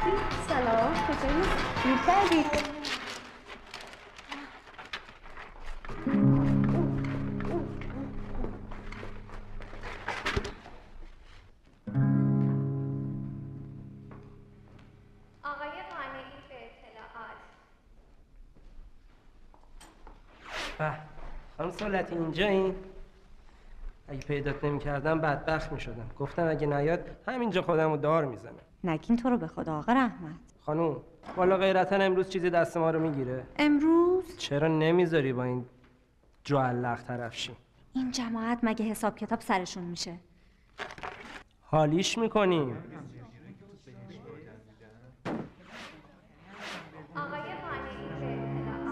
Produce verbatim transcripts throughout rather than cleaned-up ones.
سلام کجایی؟ دیر کردی؟ آقای قانعی به اطلاعات. به خانم سولتی اینجا این؟ اگه پیدات نمی کردم بدبخت می شدم. گفتم اگه نیاد همینجا خودم رو دار میزنم. نگین تو رو به خدا آقا رحمت. خانم والا غیرتا امروز چیزی دست ما رو میگیره؟ امروز؟ چرا نمیذاری با این جوالق طرف شی؟ این جماعت مگه حساب کتاب سرشون میشه؟ حالیش میکنیم. آقای قانعی به اطلاعات.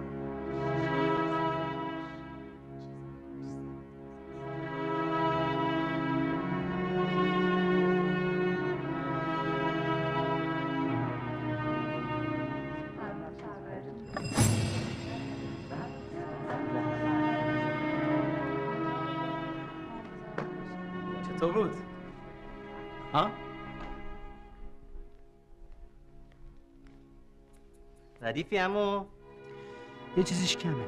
چطور بود؟ ها؟ ردیفی عمو؟ یه چیزیش کمه.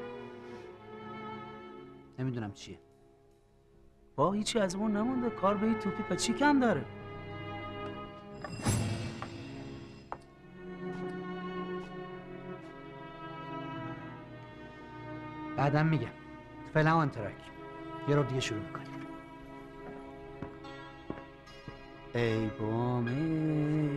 نمیدونم چیه. با هیچی از اون نمونده. کار به این توپی پا چی کم داره؟ بعدم میگم. فعلا آن ترک. یه رو دیگه شروع میکنیم. ای بامه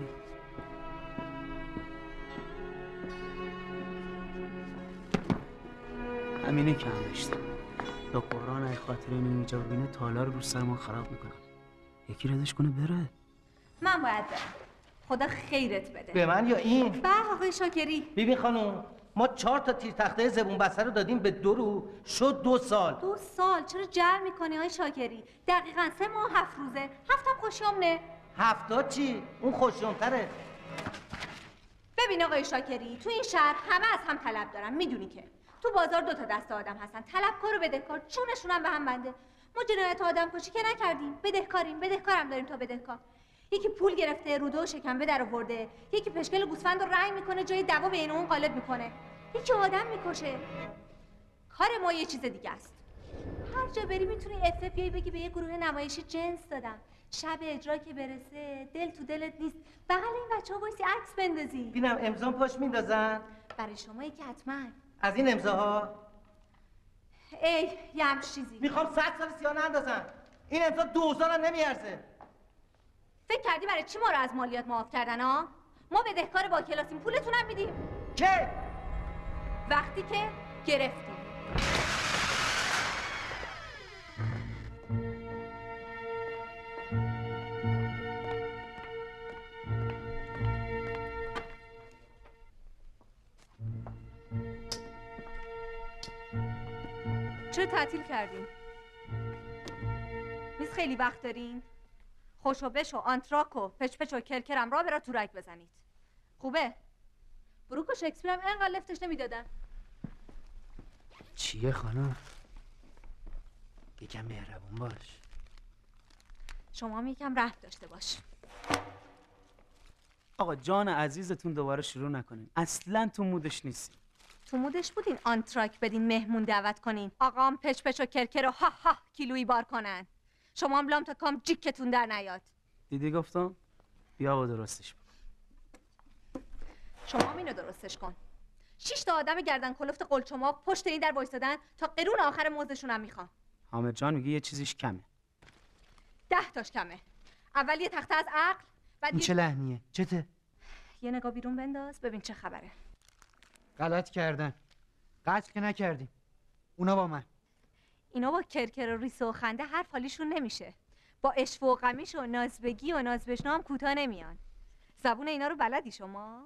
همینه که هم داشتم. یا قرآن ای خاطر اینو اینجا ببینه تالار رو سر ما خراب میکنم. یکی ردش کنه بره. من باید برم. خدا خیرت بده. به من یا این؟ به آقای شاکری. ببین خانم ما چهار تا تیر تخته زبون بسته رو دادیم به دو رو شد دو سال. دو سال چرا جمع میکنی آقای شاکری؟ دقیقاً سه ماه هفت روزه. هفتم خوشیومنه. هفتا چی؟ اون خوشیومتره. ببین آقای شاکری تو این شهر همه از هم طلب دارن میدونی که تو بازار دو تا دسته آدم هستن طلبکار و بدهکار چونشون هم به هم بنده. ما جنایت آدم کشی که نکردیم بدهکاریم بدهکارم داریم تا بدهکار. یکی پول گرفته روده و شکمه در آورده یکی پشکل گوسفند رو رنگ میکنه جای دعوا بین اون قالب میکنه یکی آدم میکشه. کار ما یه چیز دیگه است. هر جا بری میتونی اف بیای بگی به یه گروه نمایشی جنس دادم. شب اجرا که برسه دل تو دلت نیست بغل این بچه‌ها وایسی عکس بندازی. ببینم امضا پاش میندازن؟ برای شما یکی حتما. از این امضاها؟ ای یه همچ چیزی. میخوام صد سال سیاه نندازن. این امضا دوزار هم نمیارزه. فکر کردی برای چی ما رو از مالیات معاف کردن ها؟ ما بدهکار با کلاسیم پولتون هم میدیم. که؟ وقتی که گرفتیم. چرا تعطیل کردین؟ میز خیلی وقت دارین؟ خوشو بشو آنتراک و پچ پچ و کرکرم را برا تورک بزنید. خوبه؟ بروک و شکسپیرم اینقدر لفتش نمیدادن. چیه خانم؟ یکم مهربون باش. شما هم یکم رحم داشته باش. آقا جان عزیزتون دوباره شروع نکنین. اصلا تو مودش نیستیم. تو مودش بودین آنتراک بدین مهمون دعوت کنین آقام پچ پچ و کرکر و ها ها کیلویی بار کنن. شما هم لام تا کام جیکتون در نیاد. دیدی گفتم؟ بیا با درستش بکن. شما هم اینو درستش کن. شش تا آدم گردن کلفت قلچماق پشت این در وایسادن تا قرون آخر موزشون هم میخوان. حامد جان میگه یه چیزیش کمه. ده تاش کمه. اول یه تخته از عقل بعد این چه لحنیه؟ چته؟ یه نگاه بیرون بنداز ببین چه خبره. غلط کردن. قتل که نکردیم. اونا با من. اینا با کرکر و ریسه و خنده حرف حالیشون نمیشه. با اشو و قمیش و نازبگی و نازبشنا هم کوتاه نمیان. زبون اینا رو بلدی شما؟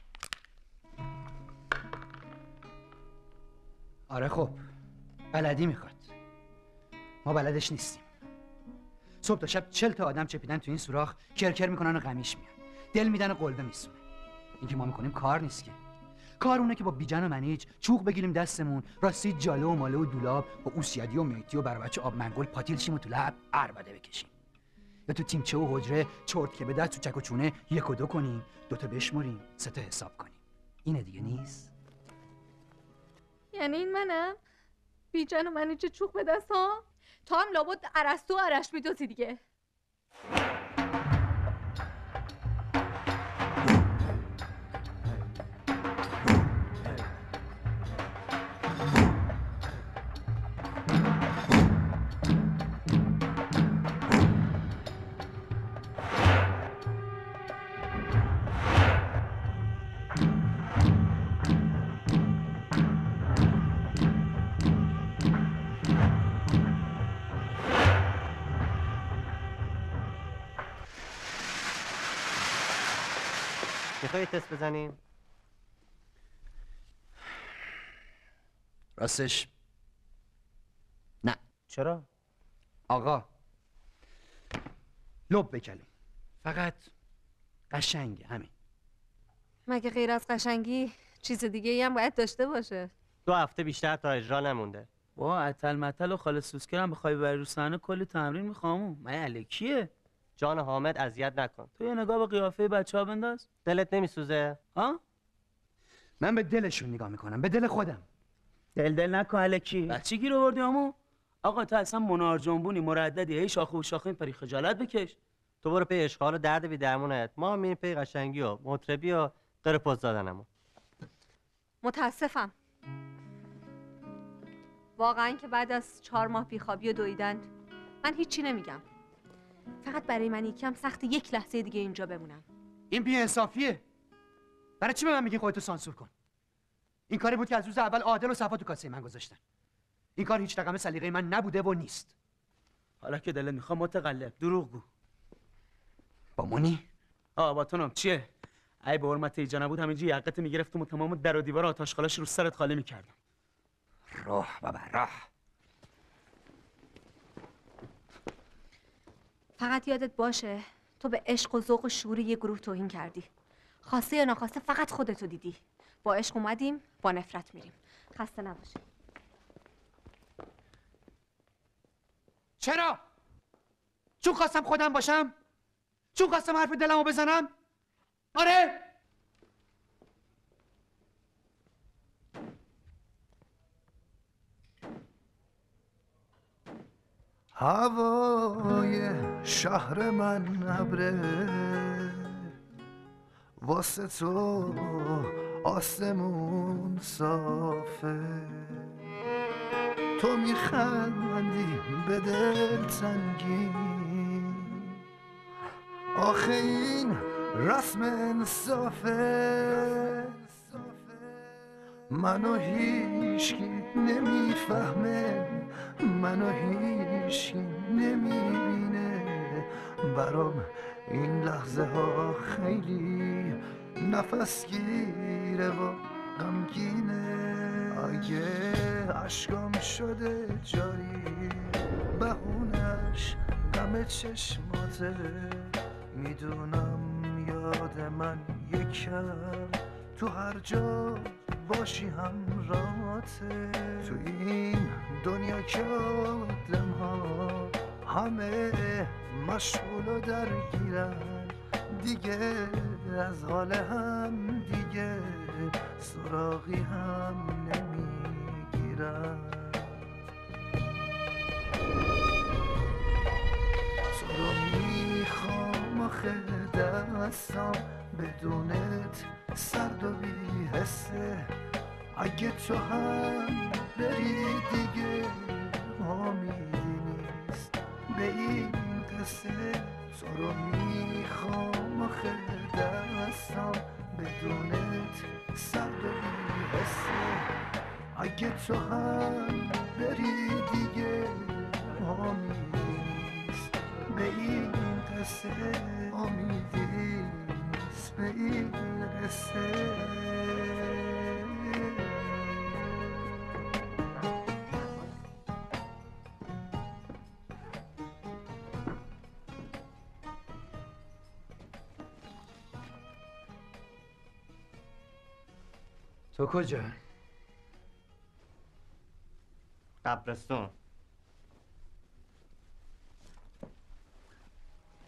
آره خب بلدی میخواد. ما بلدش نیستیم. صبح تا شب چل تا آدم چپیدن تو این سوراخ کرکر میکنن و قمیش میان. دل میدن و قلبه میسونه. این که ما میکنیم کار نیست که. کار اونه که با بیجن و منیج چوق بگیریم دستمون راستی جاله و ماله و دولاب با اوسیادی و میتی و برای بچه آب منگل پاتیل شیم و تو لب عربده بکشیم. یا تو تیمچه و حجره چرت که به در تو چک و چونه یک و دو کنیم، دوتا بشمریم، سه تا حساب کنیم. اینه دیگه نیست؟ یعنی این منم؟ بیجن و منی چه چوخ به دست ها؟ تا هم لابد ارسطو و ارش میدوزی دیگه. میخوای تست بزنیم؟ راستش نه. چرا؟ آقا لب بکلیم، فقط قشنگه همین. مگه غیر از قشنگی چیز دیگه ای هم باید داشته باشه؟ دو هفته بیشتر تا اجرا نمونده. با عتل متل و خاله سوسکرم بخوای ببری رو صحنه کلی تمرین میخوامو. من الکیه. جان حامد اذیت نکن. تو یه نگاه به قیافه بچه‌ها بنداز. دلت نمیسوزه؟ ها؟ من به دلشون نگاه میکنم، به دل خودم. دل دل نکن الکی. بچه گیر آوردی عمو؟ آقا تو اصلا منار جنبونی مرددی، هی شاخه و شاخه میپری، خجالت بکش. تو برو پی اشغال و درد بی درمونت، ما هم میریم پی قشنگی و مطربی و غیر پوز دادنمون. متاسفم واقعا که بعد از چهار ماه بیخوابی و دویدن من هیچی نمیگم. فقط برای من یکم سخت یک لحظه دیگه اینجا بمونم. این بی‌انصافیه. برای چی به من میگی خودتو سانسور کن؟ این کاری بود که از روز اول عادل و صفا تو کاسه من گذاشتن. این کار هیچ رقم سلیقه من نبوده و نیست. حالا که دلت میخواد متقلب دروغ گو. با مونی؟ آه با تو نام چیه؟ ای به حرمت ایجا نبود همینجا یقت میگرفتم و تمام در و دیوار آتشخالاش رو سرت خالی میکردم. راه بابا راه. فقط یادت باشه تو به عشق و ذوق و شعور یه گروه توهین کردی. خواسته یا ناخواسته فقط خودتو دیدی. با عشق اومدیم، با نفرت میریم. خسته نباشی. چرا؟ چون خواستم خودم باشم؟ چون خواستم حرف دلمو بزنم؟ آره؟ هوای شهر من ابره، واسه تو آسمون صافه، تو میخندی به دل تنگی، آخه این رسم انصافه، منو هیچکی نمیفهمه، منو هیچکی نمیبینه، برام این لحظه ها خیلی نفس گیره و غمگینه، اگه عشقام شده جاری بهونش غم چشماته، میدونم یاد من یکم تو هر جا باشی همراهته، تو این دنیا که آدم ها همه مشغول و درگیرن، دیگه از حال هم دیگه سراغی هم نمیگیرن، تو رو میخوام آخه دستم بدونت سرد و بی حسه، اگه تو هم بری دیگه امیدی نیست به این قصه، تو رو میخوام آخه دستم بدونت سرد و بی حسه، اگه تو هم بری دیگه امیدی نیست به این قصه، امیدی نیست به این قصه. تو کجا؟ قبرستون.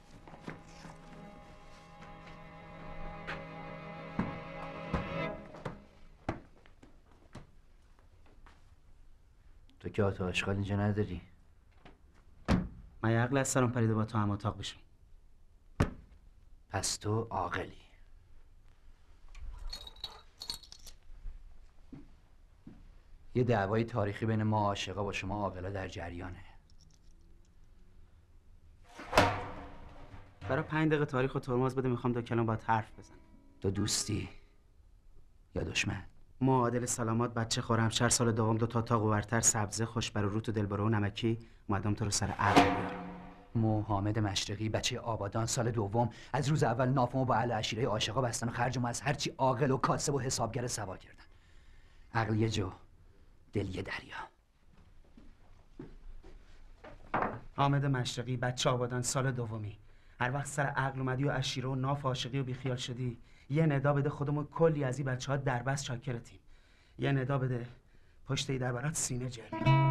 جات و اشغال اینجا نداری. من یه عقل از سرم پریده با تو هم اتاق بشم. پس تو عاقلی. یه دعوای تاریخی بین ما عاشقا با شما عاقلا در جریانه. برای پنج دقیقه تاریخ و ترمز بده، میخوام دو کلام باهات حرف بزنم. تو دوستی یا دشمن؟ معادل سلامات، بچه خورم، شهر سال دوم، دو تا اتاق ورتر، سبزه، خوش برای روت و دلبرو و نمکی، مادام تو رو سر عقل بیارم. مو حامد مشرقی، بچه آبادان، سال دوم، از روز اول نافمو با اهل عشیره عاشقا بستن و خرجمو از هرچی عاقل و کاسب و حسابگر سوا کردن. عقل یه جو، دل یه دریا. حامد مشرقی، بچه آبادان، سال دومی. هر وقت سر عقل اومدی و عشیره و ناف عاشقی و بیخیال شدی، یه ندا بده، خودمون کلی از این بچه‌ها دربست شاکرتیم. یه ندا بده، پشت ای در برات سینه جر می‌کنم.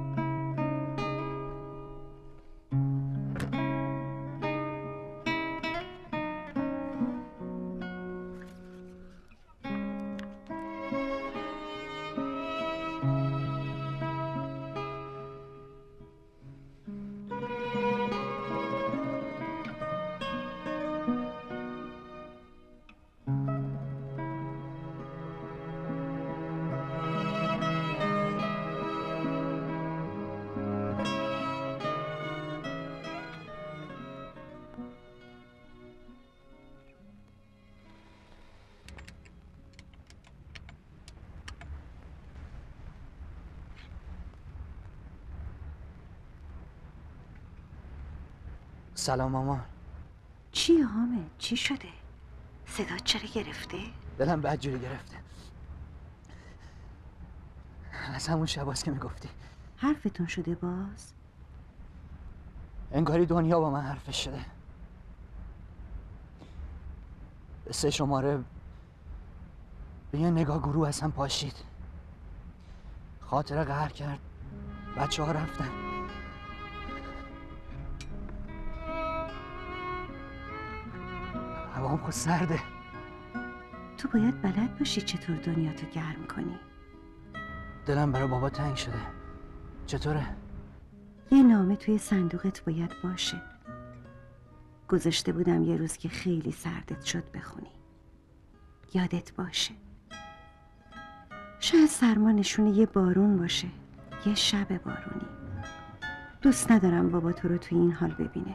سلام مامان. چی حامد؟ چی شده؟ صدا چرا گرفته؟ دلم بدجوری گرفته. از همون شباست که میگفتی. حرفتون شده باز؟ انگاری دنیا با من حرفش شده. به سه شماره به یه نگاه گروه از هم پاشید. خاطره قهر کرد. بچه ها رفتن. هوام خود سرده. تو باید بلد باشی چطور دنیاتو گرم کنی. دلم برای بابا تنگ شده. چطوره؟ یه نامه توی صندوقت باید باشه. گذاشته بودم یه روز که خیلی سردت شد بخونی. یادت باشه. شاید سرما نشونه یه بارون باشه. یه شب بارونی. دوست ندارم بابا تو رو توی این حال ببینه.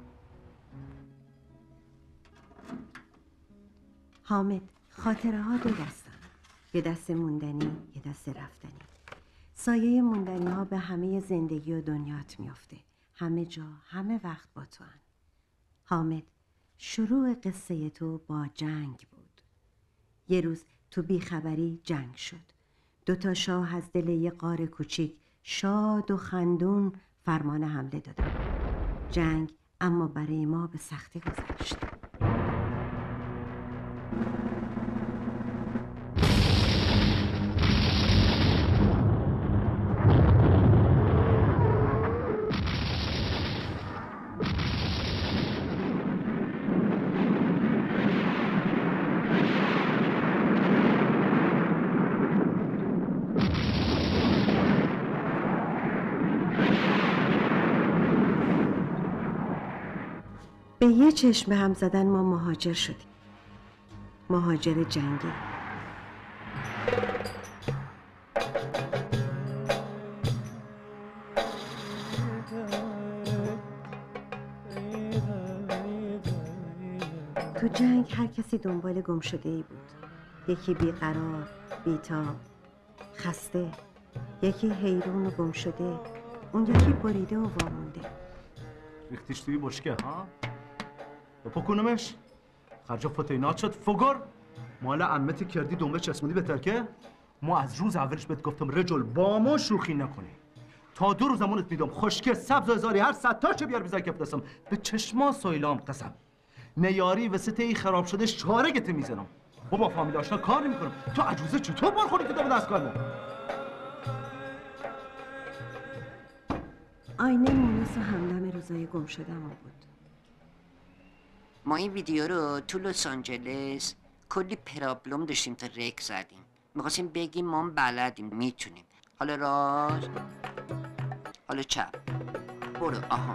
حامد، خاطره ها دو دستن. یه دست موندنی، یه دست رفتنی. سایه موندنی ها به همه زندگی و دنیات میافته. همه جا، همه وقت با تو هن. حامد، شروع قصه تو با جنگ بود. یه روز تو بیخبری جنگ شد. دوتا شاه از دل یه غار کوچیک شاد و خندون فرمان حمله دادن. جنگ اما برای ما به سختی گذشت. به یه چشم به هم زدن ما مهاجر شدیم. مهاجر جنگی. تو جنگ هر کسی دنبال گم شده ای بود. یکی بیقرار، بیتاب، خسته. یکی حیرون و گم شده. اون یکی بریده و وامونده. ریختیش توی بشکه ها؟ بپکنمش؟ خرجا فتینات شد فگر؟ مال عمت کردی دنبه چسمونی به ترکه؟ ما از روز اولش بهت گفتم رجل با ما شوخی نکنی. تا دو روز زمانت میدم خشکه سبز و هزاری هر صد تا چه بیار بیزای کف دستم به چشما سایلام قسم. نیاری وسط ای خراب شده شارگت میزنم. با با فامیل آشنا کار نمیکنم. تو عجوزه چطور بار خوری که دم دست کار آینه مونس و همدم روزای گم شدم بود. ما این ویدیو رو تو لس آنجلس کلی پرابلم داشتیم تا رک زدیم. میخواستیم بگیم ما بلدیم میتونیم. حالا راست حالا چپ. برو. آها.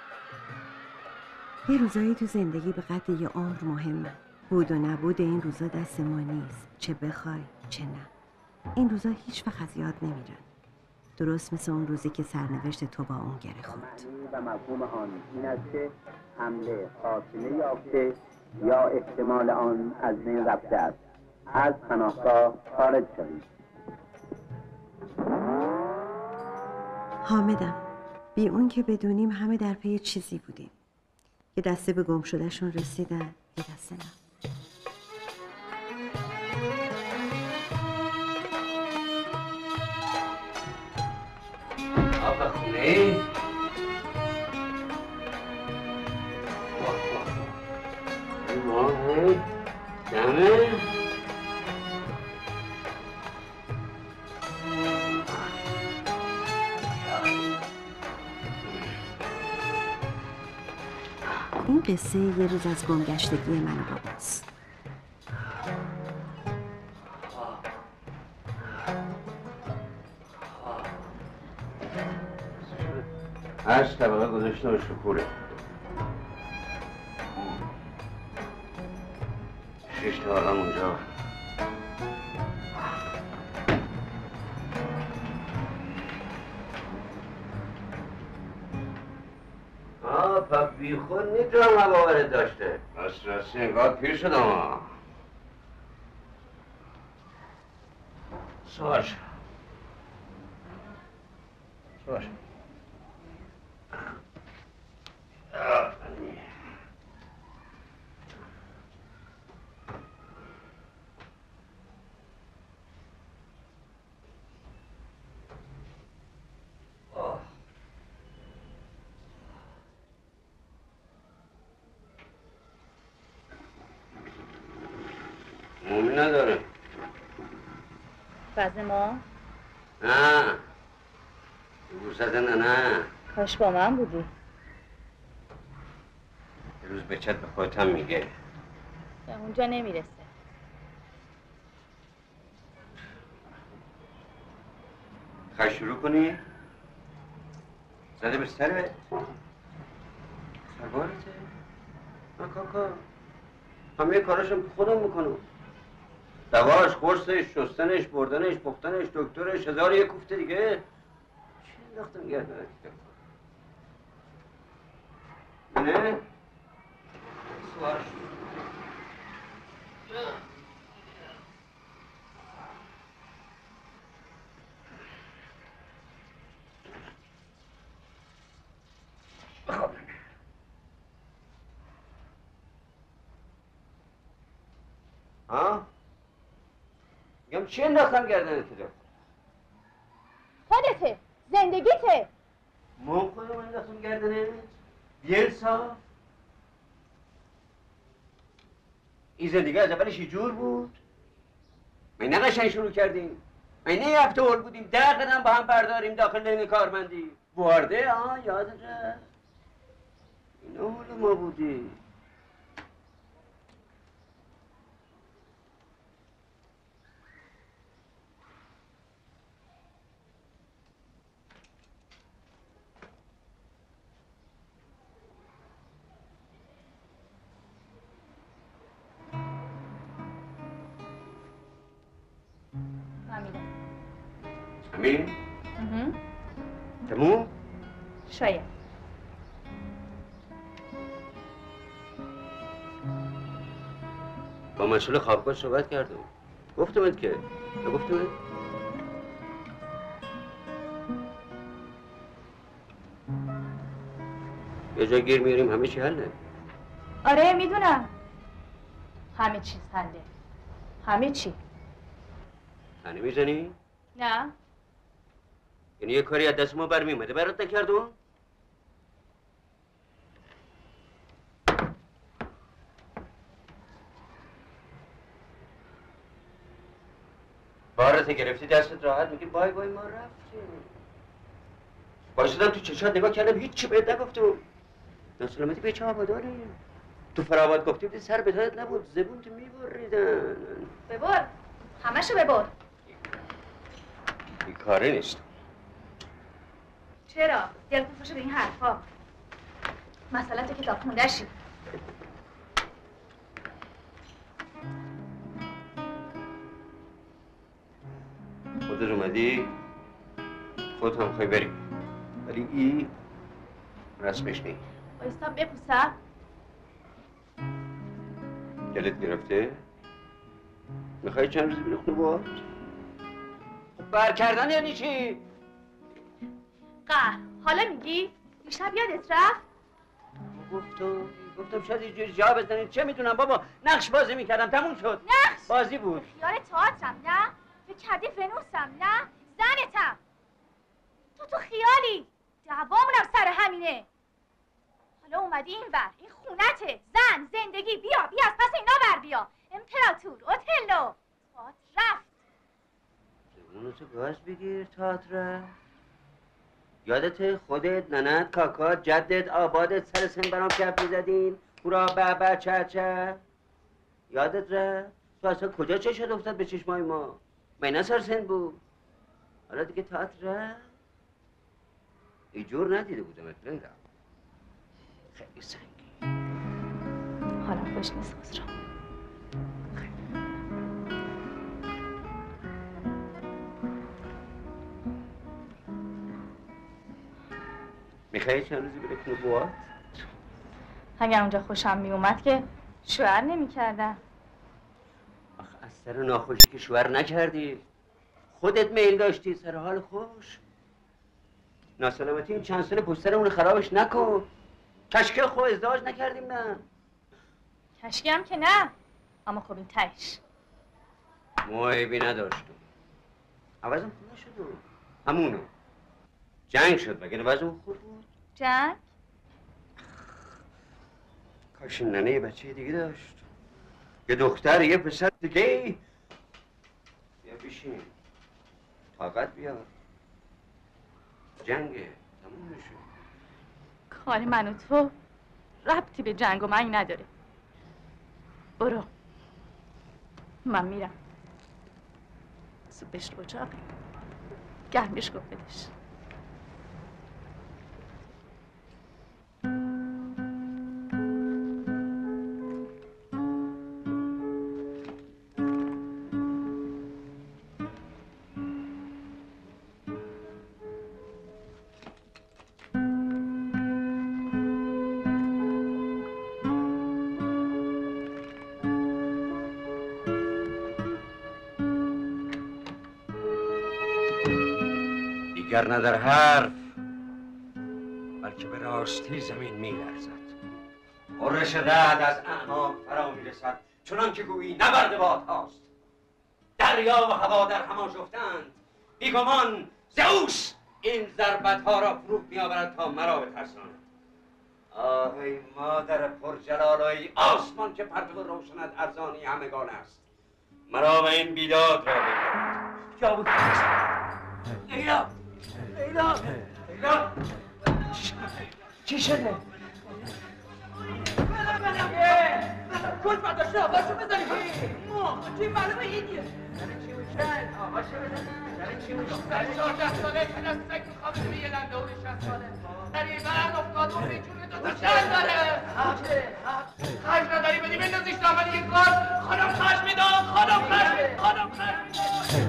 یه روزایی تو زندگی به قدر یه عمر مهمه. بود و نبود این روزا دست ما نیست، چه بخوای چه نه. این روزا هیچ وقت از یاد نمیرن، درست مثل اون روزی که سرنوشت تو با اون گره خورد. و مفهوم آن این است که حمله خاتمه یافته یا احتمال آن از بین رفته است. از پناهگاه خارج شوید. حامدم، بی اون که بدونیم همه در پی چیزی بودیم. یه دسته به گم شدهشون رسیدن، یه دسته نه. آقا خونه ای؟ ماه دمه؟ این قصه یه روز از گمگشتگی من و باباست. هشت طبقه گذاشته و شکوره. شش طبقه اونجا. آه پا بی خود نیتونم مباورت داشته. بس راستی انگار پیر شدم ها. سوار شد. سوار شد. مومی نداره. فضل ما؟ نه دوست نه نه کاش با من بودی. یه روز به چت به خودت هم میگه. به اونجا نمیرسه. خواهی شروع کنی؟ زده به سرت؟ سربارته؟ نه کاکا همه کاراشم خودم میکنم. دواش، قرصش، شستنش، بردنش، پختنش، دکترش، هزار یک کوفته دیگه. چی انداختم گردنت؟ نه؟ سوارش خب ها؟ میگم چی انداختم گردنت تو؟ خودته، زندگیته. ما خودم انداختم گردنت؟ بیلسا؟ این زندگی از اولش یه جور بود؟ من نه قشنگ شروع کردیم؟ من نه یه هفته اول بودیم ده قدم با هم برداریم داخل لین کارمندی وارده آه یادته؟ اینا حال ما بودی امین؟ تموم؟ شاید. با مسئول خوابگاه صحبت کردم. گفتمت که نگفتمت؟ یه جا گیر میاریم همه چی حله. آره میدونم همه چیز حله. همه چی. تنه میزنی؟ نه. یعنی یه کاری از دست ما برمی اومده برات نکردم؟ بارت گرفتی دستت راحت میگی بای بای ما رفتیم. بایستدم تو چشات نگاه کردم هیچی بهت نگفتم. ناسلامتی به چه آباداریم؟ تو فرآباد گفتی بودی سر به دادت نبود زبون تو میبریدن. ببر همشو ببر. این کاره نیست. چرا؟ دلت خوشه به این حرفا. مثلا تو کتاب خونده‌شی. خودت اومدی؟ خودت هم خواهی بری. ولی این رسمش نیست. بایستا بپوسم. دلت گرفته؟ میخوای چند روزی بری خونه باهات؟ خب بر کردن یعنی چی؟ قهر حالا میگی؟ دیشب یادت رفت؟ گفتم گفتم شاید یه جوری جا بزنید. چه میدونم بابا، نقش بازی میکردم تموم شد. نقش؟ بازی بود. خیال تئاترم نه؟ فکر کردی ونوسم نه؟ زنتم. تو تو خیالی. دوامونم سر همینه. حالا اومدی این ور، این خونته، زن، زندگی، بیا بیا از پس اینا بر بیا. امپراتور، اوتلو. تئاتر رفت. اونو تو گاز بگیر تئاتر. یادت خودت، ننت، کاکات، جدت، آبادت سر سن برام کف میزدین؟ هورا بابا چه چه؟ یادت رفت؟ تو اصلا کجا چشت افتاد به چشمای ما؟ من سر سن بود. حالا دیگه تئاتر رفت؟ ایجور ندیده بودم لیلا. خیلی سنگین. حالا خوش نیست خسرو. میخوایی چند روزی بره کنه بوات؟ اگر اونجا خوشم میومد که شوهر نمیکردم. آخه از سر ناخوشی که شوهر نکردی. خودت میل داشتی سر حال خوش. ناسلامتی این چند سال پشت سرمون خرابش نکن. کشکه خو ازدواج نکردیم نه. کشکی هم که نه. اما خب این تهش معایبی نداشتم. عوضم خوب نشد. همونو جنگ شد وگرنه وضعمون خوب بود. جنگ؟ کاش ننه یه بچه دیگه داشت. یه دختر یه پسر دیگه. بیا بشین. طاقت بیار. جنگه تموم میشه. کار من و تو ربطی به جنگ و منگ نداره. برو. من میرم. سوپش رو چاقه. گرمش کن بدش. دیگر ندر حرف بلکه به راستی زمین میلرزد. غرش رعد از اعناق فرا میرسد چنان که گویی نبرد باد هاست. دریا و هوا در همان شفتند. بیگمان زئوس این ضربت ها را فرود میآورد تا مرا بترساند. آه ای مادر پرجلال و ای آسمان که پرتو روشنت ارزانی همگان است. مرا و این بیداد را بگیر. یا بود لیلا لیلا لیلا چی شده؟ کل برداشته آقاشو بزنی ما چی معلومه اینیه چی میشن؟ آقاشو بزنی چی میشن؟ چهارده ساله که دست سک میخوام به یه لنده و نشست ساله قریبا افتاد و پیچونه دوتا چند داره خش نداری بدی بندازیش دامن یک کار خانم خش میدام خانم خش خانم خش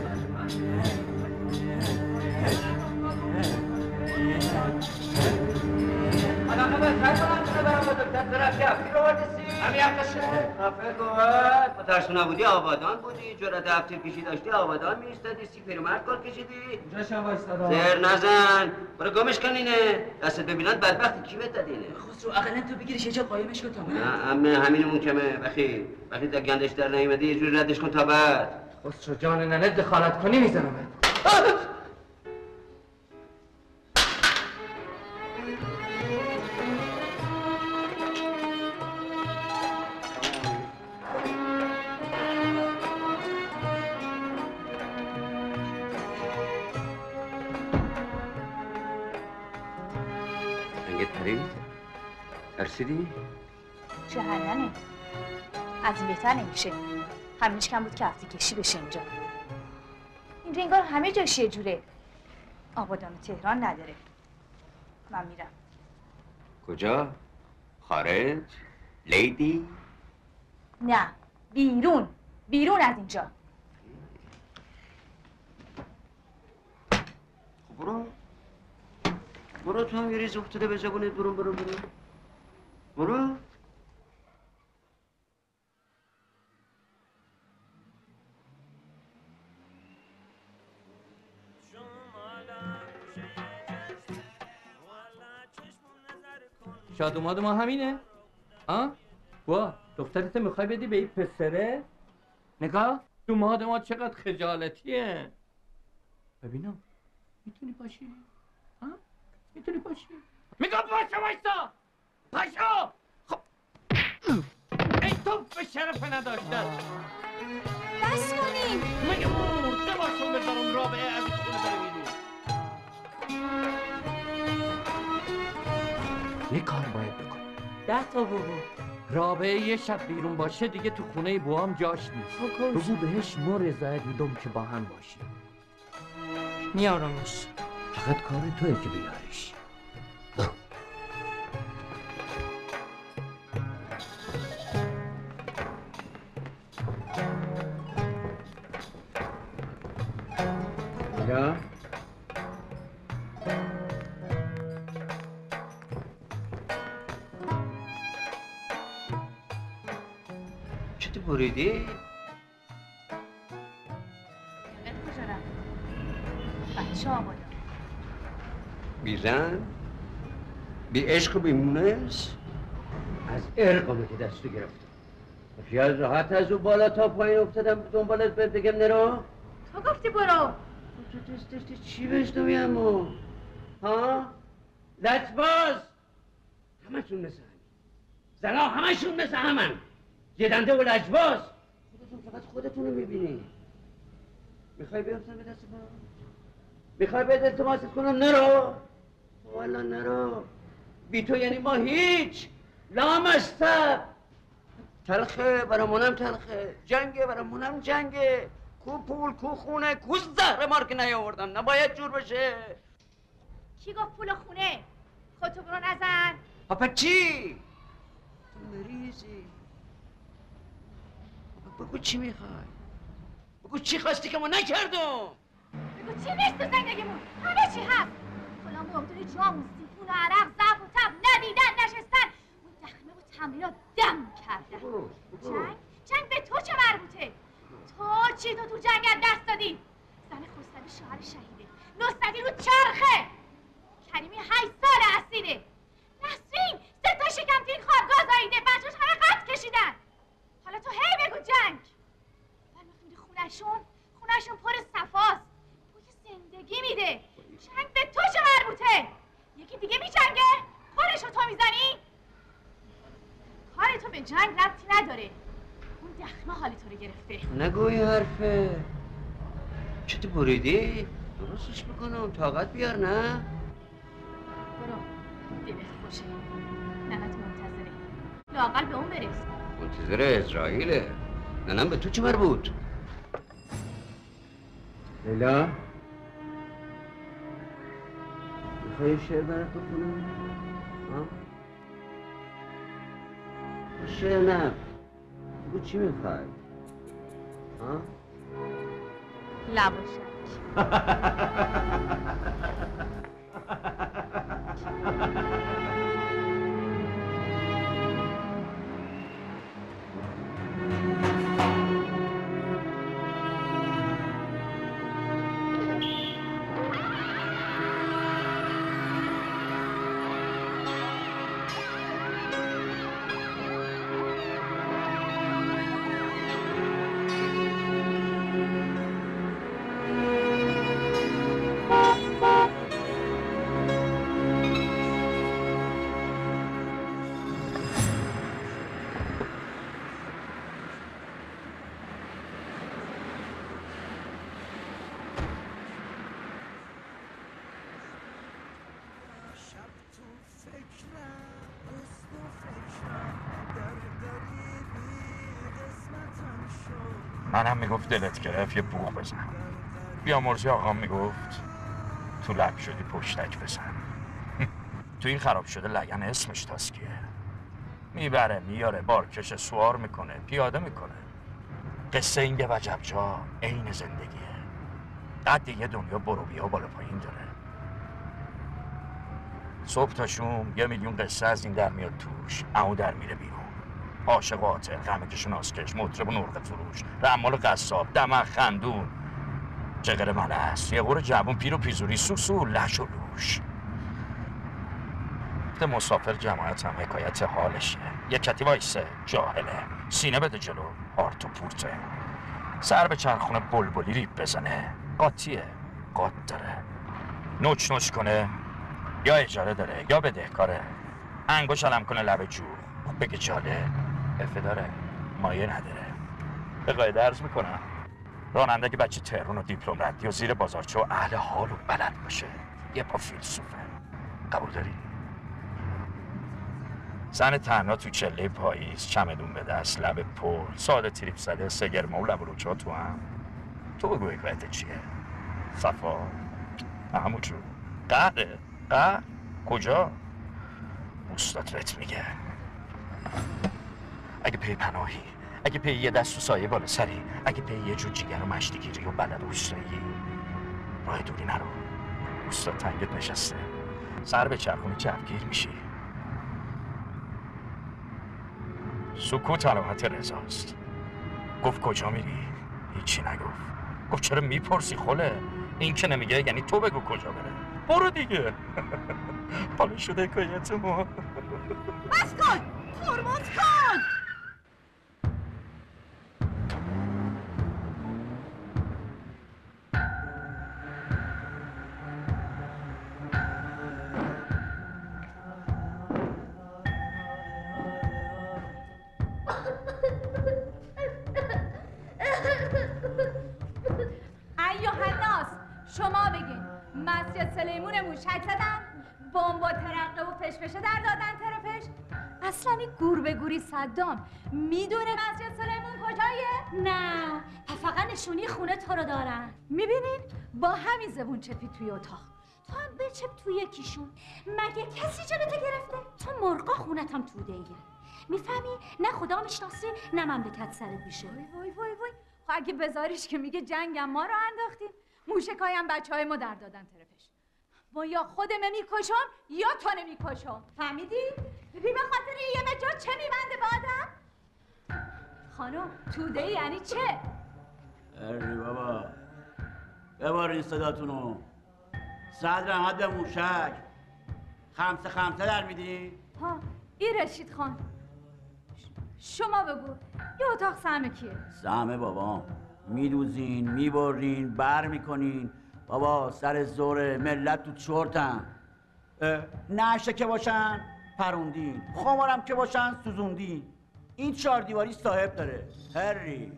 آدم نباید خیلی کنم کنه برام با دکتر طرفی افتی رو بردیسی همی افتشه خفه گوهد با ترسو نبودی آبادان بودی جرأت افتیر کشی داشتی آبادان میستادی سی پیرومرد کار کشیدی اینجا شم بایستادا زر نزن برو گمش کن اینه دستت ببینن بدبختی کی بهت دادینه خسرو اقلا تو بگیرش یه جا قایمش کن تا من نه امه همینمون کمه بخی وقتی تا گندش در نیومده یه جوری ردش کن تا بعد خسرو جان ننه دخالت کنی میزنم ترسیدی؟ جهنمه از این بهتر نمیشه. همینش کم بود که هفته کشی بشه اینجا. اینجا انگار همه جاش یه جوره. آبادان و تهران نداره. من میرم. کجا؟ خارج؟ لیدی؟ نه، بیرون. بیرون از اینجا. خب برو. برو تو هم یه ریز افتاده به زبونت. برو برو برو. برو. شادوماد ما همینه؟ ها؟ وا دخترت میخوای بدی به این پسره؟ نگاه دوماد ما چقدر خجالتیه. ببینم میتونی باشی؟ ها؟ میتونی باشی؟ میگم پاشو وایسا! پاشو! خب ای تو به شرف نداشتن. بس کنیم. مگه مرده باشم بذارم رابعه از این خونه بره بیرون. یه کار باید بکنم. ده تا بگو. رابعه یه شب بیرون باشه دیگه تو خونه بوام جاش نیست. بگو بهش ما رضایت میدم که با هم باشیم. میارمش. فقط کار توئه که بیاریش. یا چطور بریدی؟ بهت کجا رفت؟ بچه آبادا. بی زن؟ بی عشق و بی مونس؟ از ارقمه که دستو گرفتم. خیال راحت از اون بالا تا پایین افتادم دنبالت بهت بگم نرو؟ تو گفتی برو. تو دست داشتی چی بشنوی امو؟ ها؟ لطباز! همشون مثل همین. زنا همشون مثل همن. جدنده و لجباز. خودتون فقط خودتون رو میبینی. میخوای بیفتم به دست ما؟ میخوای بهت التماست کنم نرو؟ والا نرو. بی تو یعنی ما هیچ. لامصب. تلخه برامونم تلخه. جنگه برامونم جنگه. کو پول کو خونه کو زهر مار که نیاوردم. نباید جور بشه. کی گفت پول خونه؟ خودتو برو نزن. پاپا چی؟ تو مریضی. بگو چی میخوای؟ بگو چی خواستی که ما نکردم؟ بگو چی نیست تو زندگیمون؟ همه چی هست. فلان مقدار جامون سیفون و عرق ضعف و تب ندیدن نشستن. اون دخمه و تمرینات دم کردن. جنگ؟ جنگ به تو چه مربوطه؟ تو چی تو تو جنگ از دست دادی؟ زن خسروی شوهر شهیده. نصرتی رو چرخه. کریمی هشت سال اسیره. نسرین سه تا شکم تو این خوابگاه زاییده. بچه‌اش همه قد کشیدن. حالا تو هی بگو جنگ. بعد وقتی میری خونه‌شون خونه‌شون پر صفاست. بوی زندگی میده. جنگ به تو چه مربوطه؟ یکی دیگه میجنگه؟ خودشو تو میزنی؟ کار تو به جنگ ربطی نداره. اون دخمه حال تو رو گرفته. نگوی حرفه. چطور بریدی؟ درستش بکنم طاقت بیار نه؟ برو دلت خوشه. ننت منتظره. لااقل به اون برس. منتظر اسرائیله. ننم به تو چه مربوط؟ لیلا میخوای شعر برات بخونم؟ ها؟ شعر نه. بگو چی میخوای؟ ها؟ لب و شک. منم میگفت دلت گرفت یه بوق بزن. بیا مرزی آقام میگفت تو لب شدی پشتک بزن. تو این خراب شده لگن اسمش تاسکیه. میبره میاره بارکش سوار میکنه پیاده میکنه. قصه این یه وجب جا عین زندگیه. قد یه دنیا برو بیا بالا پایین داره. صبح تا شوم یه میلیون قصه از این در میاد توش، اما در میره بیرون. عاشق و قاتل، غمکش و نازکش، مطرب و نرغه فروش، رمال و قصاب، دمق خندون، جگر ملس، یه قور جوون پیر و پیزوری، سوسو لش و لوش. ده مسافر جماعت هم حکایت حالشه. یه کتی وایسه جاهله، سینه بده جلو آرت و پورته، سر به چرخونه بلبلی ریب بزنه، قاطیه قاط داره، نوچ نوچ کنه یا اجاره داره یا بدهکاره، انگوش علم کنه لب جو بگه جاله، افه داره مایه نداره. به قاعده عرض میکنم راننده که بچه تهرون و دیپلم ردی و زیر بازارچه و اهل حال و بلد باشه یه پا فیلسوفه. قبول داری؟ زن تنها تو چله پاییز، چمدون به دست، لب پر، ساده تریپ زده، سگرمه و لب روچا تو هم. تو بگو حکایت چیه؟ صفا؟ همون جور قهره؟ قهر؟ کجا؟ استاد بهت میگه اگه پی پناهی، اگه پی یه دست و سایه بالا سری، اگه پی یه جور جیگر و مشتیگیری و بلد روستایی، راه دوری نرو. استاد تنگت نشسته، سر به چرخونی جوگیر میشی. سکوت علامت رضاست. گفت کجا میری؟ هیچی نگفت. گفت چرا میپرسی خله؟ این که نمیگه یعنی تو بگو کجا بره. برو دیگه. حالا شده حکایت ما. بس کن! ترمز کن! ایوهالناس شما بگین مسجد سلیمون موشک زدن، بمب و ترقه و فشفشه در دادن ترپش. اصلا این گور به گوری صدام میدونه مسجد سلیمون کجایه؟ نه فقط نشونی خونه تو رو دارن. میبینین با همین زبون چپی توی اتاق. تو هم بچپ توی یکیشون. مگه کسی جلوتو گرفته؟ تو مرغا خونتم توده ایه. میفهمی؟ نه خدا میشناسی نه مملکت سر گوشه. وای وای وای وای. خب اگه بذاریش که میگه جنگم ما رو انداختین، موشکای هم بچه های ما در دادن ترپش. ما یا خودمه میکشم یا تو نمیکشم. فهمیدی؟ ببین به خاطر یه مجا چه میبنده به آدم؟ خانم توده یعنی چه؟ اری بابا ببارین صداتونو. صدر حد موشک خمسه خمسه در میدی؟ ها ای رشید خان شما بگو یه اتاق سهم کیه؟ سهم بابا. میدوزین میبرین بر میکنین بابا. سر زوره ملت تو چرتن. نشه که باشن پروندین، خمارم که باشن سوزوندین. این چهار دیواری صاحب داره. هری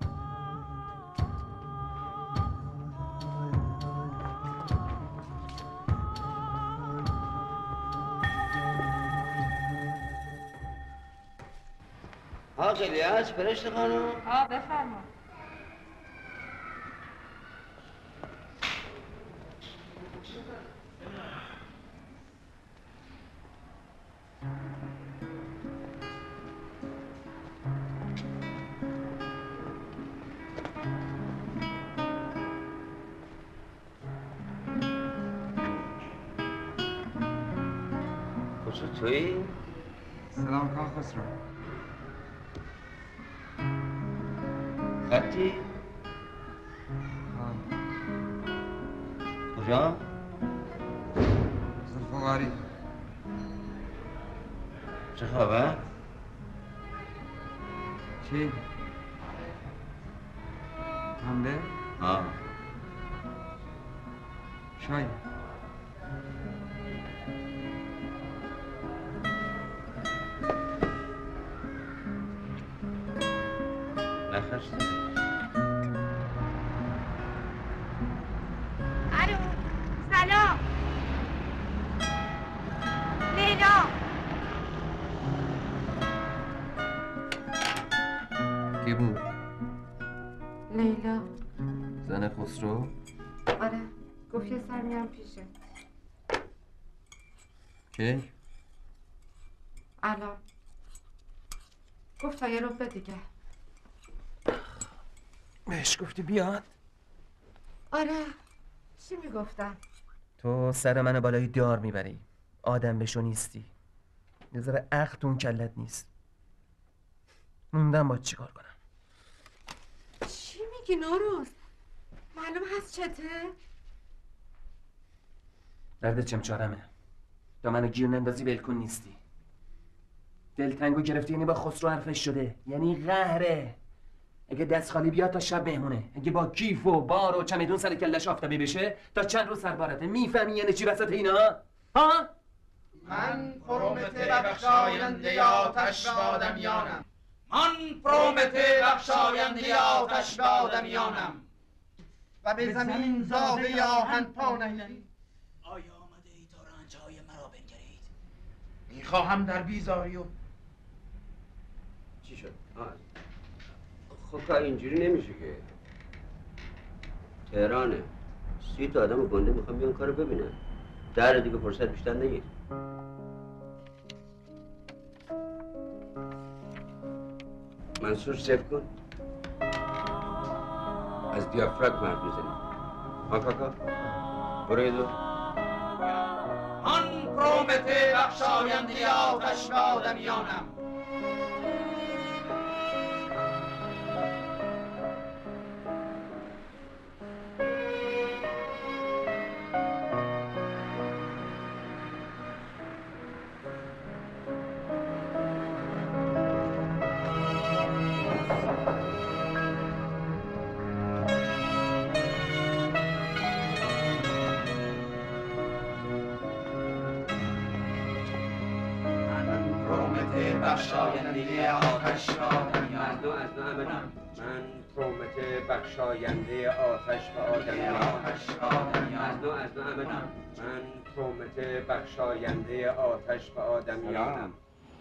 عاقلی هست فرشت خانم؟ آه بفرما. خسرو تویی؟ سلام کان خسرو. خطی؟ کجا؟ زلفقاری. چه خبر؟ چی؟ حمله؟ آه شاید. نخشتی؟ الو سلام لیلا. کی بود؟ لیلا. زن خسرو؟ آره گفت یه سر میام پیشه. کی؟ الان گفت تا یه روبه دیگه. بهش گفتی بیاد؟ آره چی میگفتم؟ تو سر من بالای دار میبری، آدم بشو نیستی، یه ذره عقل تو اون کلت نیست. موندم باید چیکار کنم؟ چی میگی نوروز؟ معلوم هست چته؟ درد چمچارمه، تا منو گیر نندازی ولکن نیستی. دلتنگو گرفتی، یعنی با خسرو حرفش شده، یعنی قهره. اگه دست خالی بیاد تا شب مهمونه، اگه با کیف و بار و چمدون سر کلش آفتابی بشه تا چند روز سربارته. میفهمی یعنی چی وسط اینا؟ ها؟ من پرومته بخشاینده آتش به آدمیانم. من پرومته بخشاینده آتش به آدمیانم و به زمین زاده آهن پا نهید. آیا آمده ای تا رنجهای مرا بنگرید؟ میخواهم در بیزاری و چی شد؟ آه. خب کار اینجوری نمیشه که. تهرانه، سی تا آدم گنده میخوام بیان کارو ببینن. در دیگه فرصت بیشتر نگیر. منصور سیف کن. از دیافراگم حرف میزنی. ها کاکا برو یه دو. من پرومته بخشاینده آتش به آدمیانم. بخشاینده آتش به آدمیانم. من پرومته بخشاینده آتش به آدمیانم. از نو از نو من پرومته بخشاینده آتش به آدمیانم.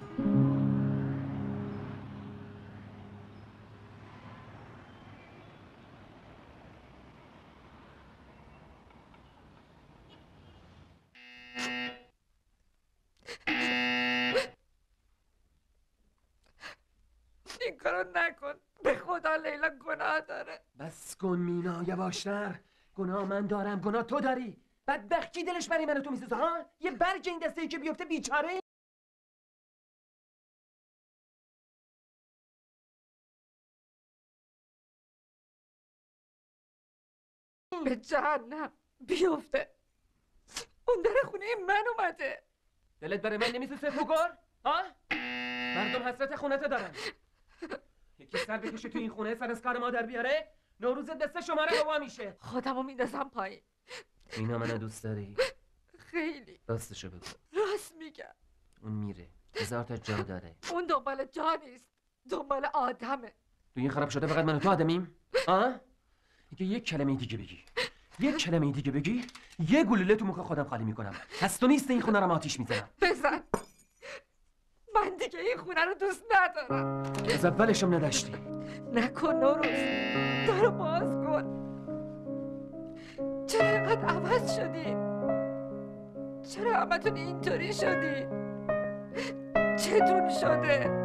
این کارو نکن، به خدا لیلا گناه داره. بس کن مینا، یواشتر. گناه من دارم، گناه تو داری. بدبخت کی دلش برای من و تو میسوزه ها؟ یه برگ این دسته ای که بیفته بیچاره. به جهنم بیفته. اون در خونه من اومده. دلت برای من نمیسوزه فوگور؟ ها؟ مردم حسرت خونته دارن. یکی سر بکشه تو این خونه، سر از کار مادر بیاره، نوروز دسته شماره هوا میشه. خودمو میندازم پایین. اینا منو دوست داری؟ خیلی. راستشو بگو. راست میگم. اون میره، هزار تا جا داره. اون دنبال جا نیست، دنبال آدمه. تو این خراب شده فقط من و تو آدمیم؟ آه؟ اگه یک کلمه دیگه بگی، یک کلمه دیگه بگی، یه گلوله تو مخ خودم خالی میکنم. پس تو نیست این خونه رو آتیش میزنم. بزن. من دیگه این خونه رو دوست ندارم. از اولشم نداشتی. نکن نوروز، درو باز کن. چرا اینقدر عوض شدی؟ چرا همتون اینطوری شدی؟ چتون شده؟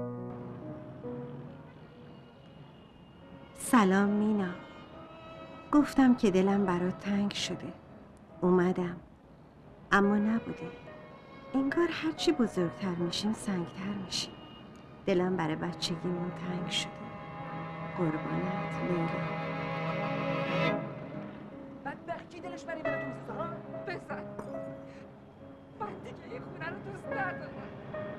سلام مینا. گفتم که دلم برات تنگ شده. اومدم. اما نبوده. انگار هرچی بزرگتر میشیم سنگتر میشیم. دلم برای بچگیمون تنگ شده. قربانت لیلا. بدبخت کی دلش برای من تو میسوزه ها؟ بزن. من دیگه این خونه رو دوست ندارم.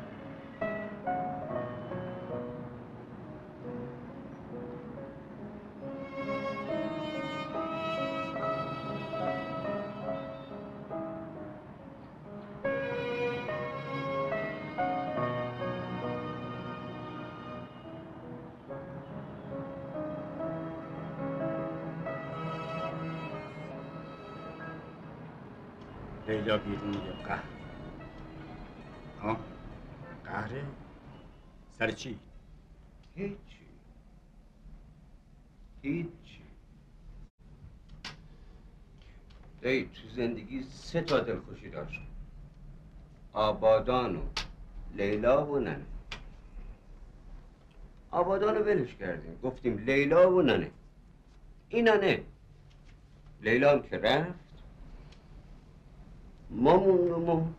لیلا بیرون یه قهر. ها؟ قهره؟ سر چی؟ هیچی هیچی. ای تو زندگی سه تا دلخوشی داشت. آبادان و لیلا و ننه. آبادان رو ولش کردیم، گفتیم لیلا و ننه. این ننه. لیلا هم که رفت، ما موندم و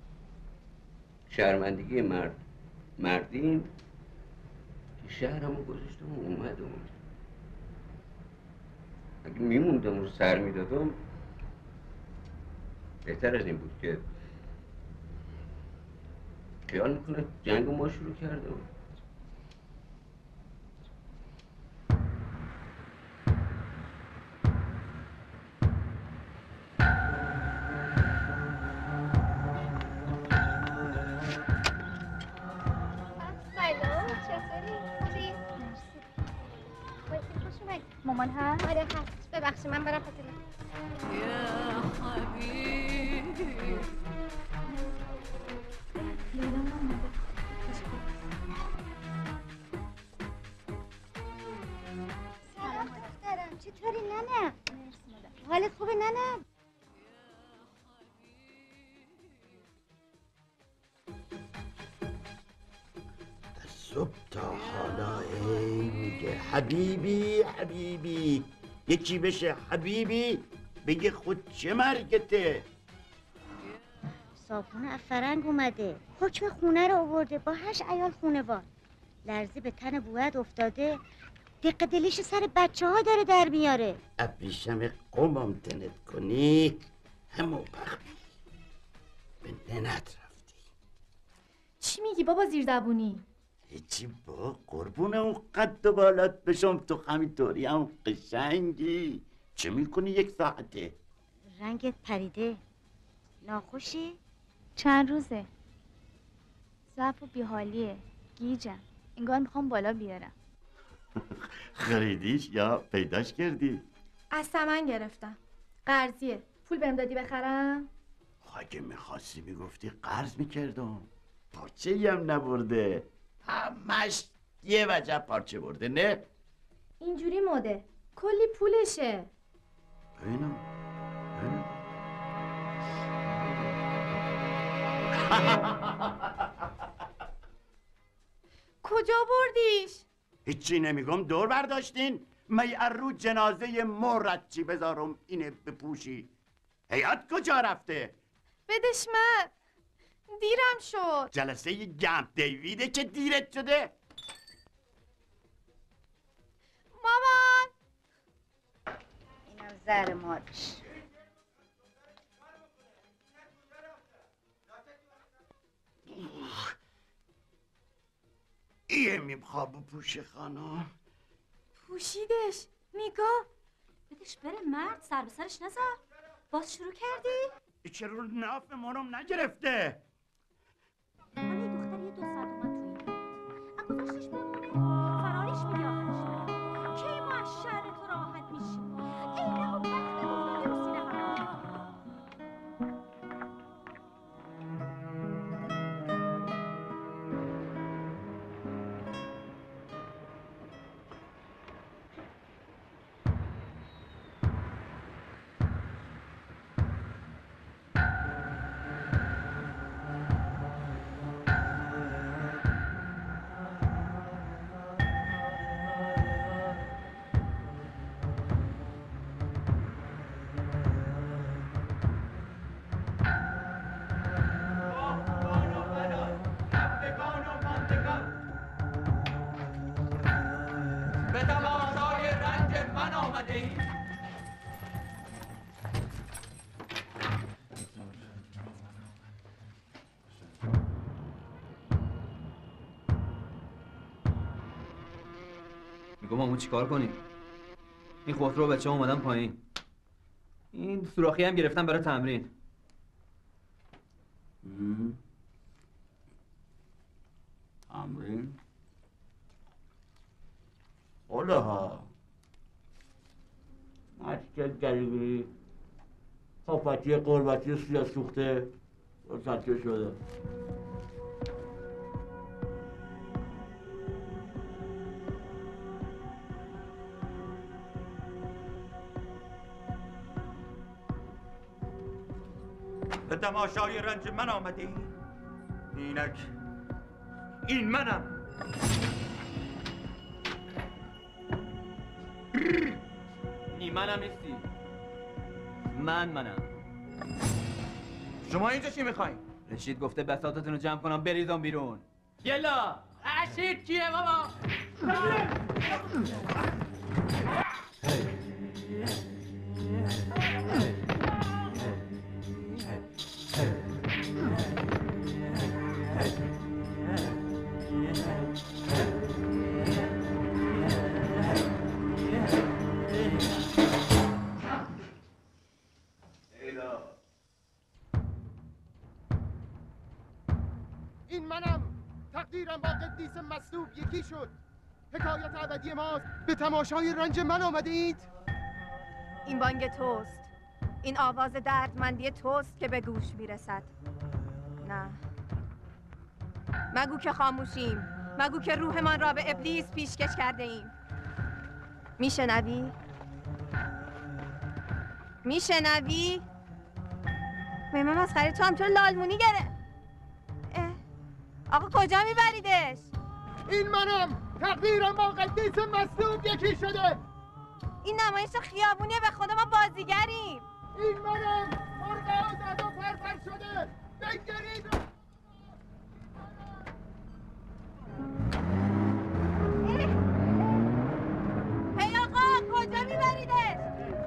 شرمندگی مرد مردیم که شهرمو گذاشتم و اومدم. اگه میموندم و سر میدادم بهتر از این بود که خیال میکنه جنگ ما شروع کردم. مامان هست؟ آره هست. ببخشید من برم پاتیلا. یا حبیبی لیلا اومده. سلام دخترم، چطوری ننه؟ مرسی مادر. حالت خوبه ننه؟ صبح تا حالا هی میگه حبیبی حبیبی، یکی بشه حبیبی بگه خود چه مرگته. صابون افرنگ اومده، حکم خونه رو آورده با هشت عیال خونوار. لرزی به تن بوعد افتاده، دق دلیش سر بچه ها داره در میاره. ابریشم قمم تنت کنی همون بخمی به ننت رفتی. چی میگی بابا زیر زبونی؟ هیچی با قربون اون قد و بالات بشم، تو همینطوری هم قشنگی. چه میکنی یک ساعته؟ رنگت پریده. ناخوشی؟ چند روزه. ضعف و بیحالیه. گیجم. انگار میخوام بالا بیارم. خریدیش یا پیداش کردی؟ از ثمن گرفتم. قرضیه. پول بهم دادی بخرم؟ اگه میخواستی میگفتی قرض میکردم. پارچه ای هم نبرده، همش یه وجب پارچه برده. نه اینجوری مده. کلی پولشه. ببینم ببینم. کجا بردیش؟ هیچی نمیگم، دور برداشتین. می رو جنازه مرد چی بذارم اینه بپوشی. حیات کجا رفته؟ بدش من. دیرم شد. جلسه ی گمپ دیویده که دیرت شده. مامان اینم زهر مارش. ایه میخواب پوشه خانم. پوشیدش. نگاه بدش بره مرد، سر به سرش نذار. باز شروع کردی؟ چرا ناف منم نگرفته؟ حالا یه دختر یه دو ساعت اومد توی این اگه گذاشتش بمونه فراریش میگه آخرش. کی ما از شر تو راحت میشیم؟ اینه و بخت افتاده رو سینه هم. به تماشای رنج من آمده ای؟ میگم مامون چیکار کنیم؟ این خودرو بچه اومدن پایین. این سوراخی هم گرفتن برای تمرین. تمرین؟ اوله ها مشکل گریبی صافتی قربتی سیاه سوخته سرکه شده. به تماشای رنج من آمده ای؟ اینک این منم. این منم نیستی. من منم. شما اینجا چی میخواین؟ رشید گفته بساطتون رو جمع کنم بریزم بیرون. یلا رشید کیه بابا؟ این منم. تقدیرم با قدیس مصلوب یکی شد. حکایت ابدی ماست. به تماشای رنج من آمدید. این بانگ توست. این آواز دردمندی توست که به گوش میرسد. نه، مگو که خاموشیم. مگو که روحمان را به ابلیس پیشکش کرده ایم. میشنوی؟ میشنوی؟ من مسخره تو همچون لالمونی گره. آقا کجا میبریدش؟ این منم. تقدیرم با قدیس مصلوب یکی شده. این نمایش خیابونیه، به خدا ما بازیگریم. این منم. مرغ آزاد و پرپر شده. بگیرید. هی آقا کجا میبریدش؟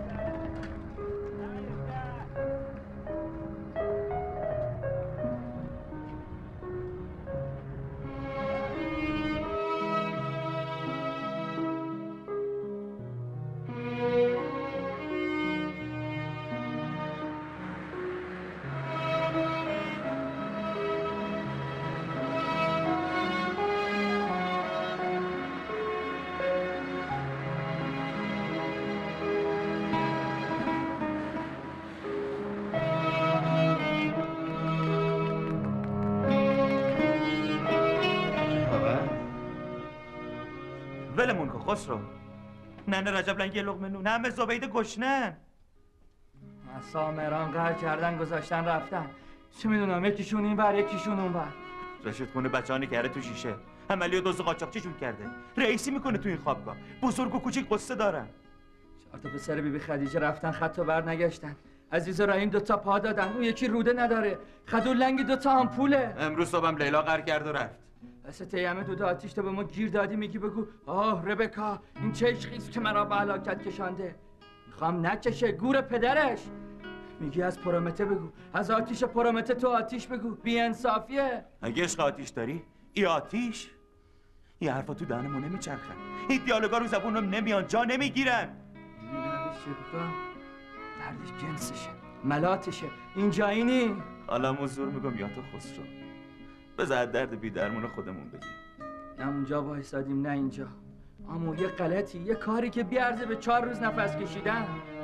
ولمون کن خسرو. ننه رجب لنگ یه لقمه نون، همه زبیده گشنن. سامران قهر کردن گذاشتن رفتن. چه میدونم یکیشون این ور یکیشون اون ور. رشید خونه بچه‌ها کرده تو شیشه. عملی و دوز قاچاقچیشون کرده. رئیسی میکنه تو این خوابگاه. بزرگ و کوچیک قصه دارن. چهار تا پسر بیبی خدیجه رفتن خط و بر نگشتن. عزیز و رحیم دو تا پا دادن. اون یکی روده نداره. خدو لنگ دو تا آمپوله. امروز صبحم لیلا قهر کرد و رفت. وسط یمه دود آتیش تو به ما گیر دادی میگی بگو آه ربکا این چه عشقیست که مرا به هلاکت کشانده. میخوام نکشه گور پدرش. میگی از پرومته بگو، از آتیش پرومته تو آتیش بگو. بی انصافیه. اگه عشق آتیش داری ای آتیش. این حرفا تو دهنمون نمیچرخن. این دیالوگا رو زبونم نمیان، جا نمیگیرن. دردش چی بکنم؟ دردش جنسشه، ملاتشه. اینجا اینی. حالا مزور میگم یا تو خسرو. بذار درد بی درمون خودمون بگیم. نه اونجا وایسادیم نه اینجا. اما یه غلطی، یه کاری که بیارزه به چهار روز نفس کشیدن.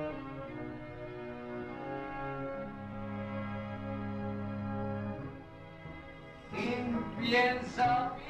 این بی‌انصافیه.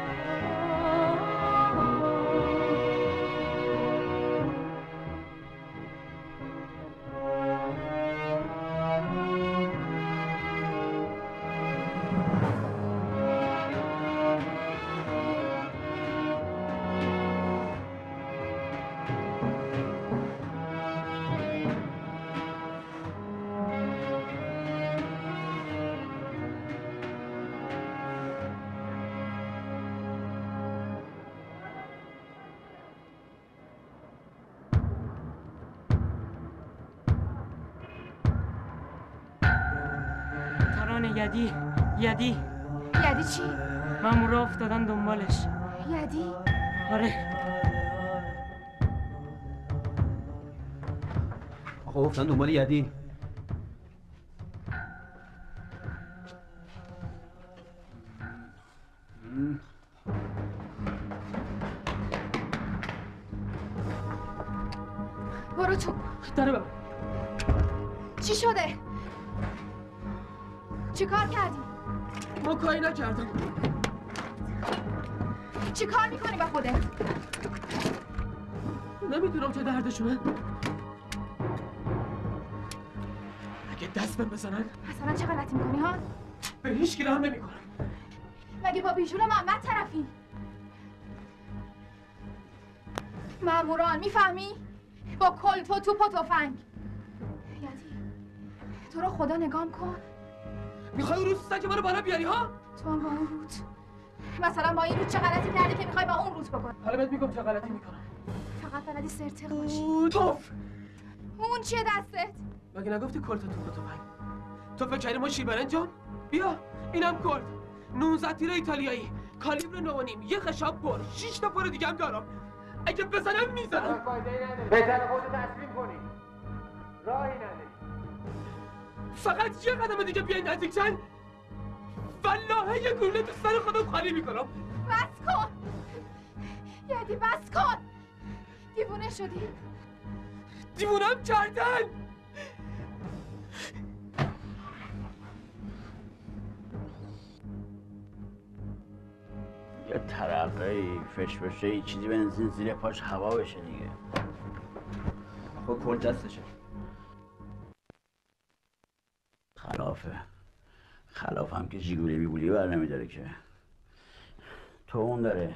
یدی یدی یدی چی؟ مامورا افتادن دنبالش. یدی؟ آره. آقا افتادن دنبال یدی. برو تو. داره بابا. چی شده؟ چی کار کردی؟ ما کاری نکردم. چی کار میکنی با خودت؟ نمیدونم چه دردشونه. اگه دست بهم بزنن مثلا چه غلطی میکنی ها؟ به هیچ کی رحم نمیکنم. مگه با بیجون محمد طرفی؟ ماموران میفهمی؟ با کلت و توپ و تفنگ. یادی تو رو خدا نگام کن. میخوای روز سگ منو بالا بیاری ها؟ تو هم با اون روت مثلا با این روت چه غلطی کردی که میخوای با اون روت بکن؟ حالا بهت میگم چه غلطی میکنم. فقط بلدی سرتق باشی. توف. اون چیه دستت؟ مگه نگفتی کلت و توپ و تفنگ؟ تو فکر کردی ما شیربرنجان؟ بیا اینم کلت. نوزده تیر ایتالیایی کالیبر نه و نیم یه خشاب پر شش تا پر دیگه هم دارم. اگه بزنم میزنم. بهتر خودت تسلیم کنی. راهی نداری. فقط یه قدم دیگه بیاین نزدیکتر. والله یه گوله تو سر خودم خالی میکنم. بس کن. یادی بس کن. دیوونه شدی. دیوونم کردن. یه ترقه ای فش فشه ای چیزی بنزین زیر پاش هوا بشه دیگه. خب کل دستشه. خلافه خلاف هم که جیگولی بیگولی بر نمیداره که توم داره.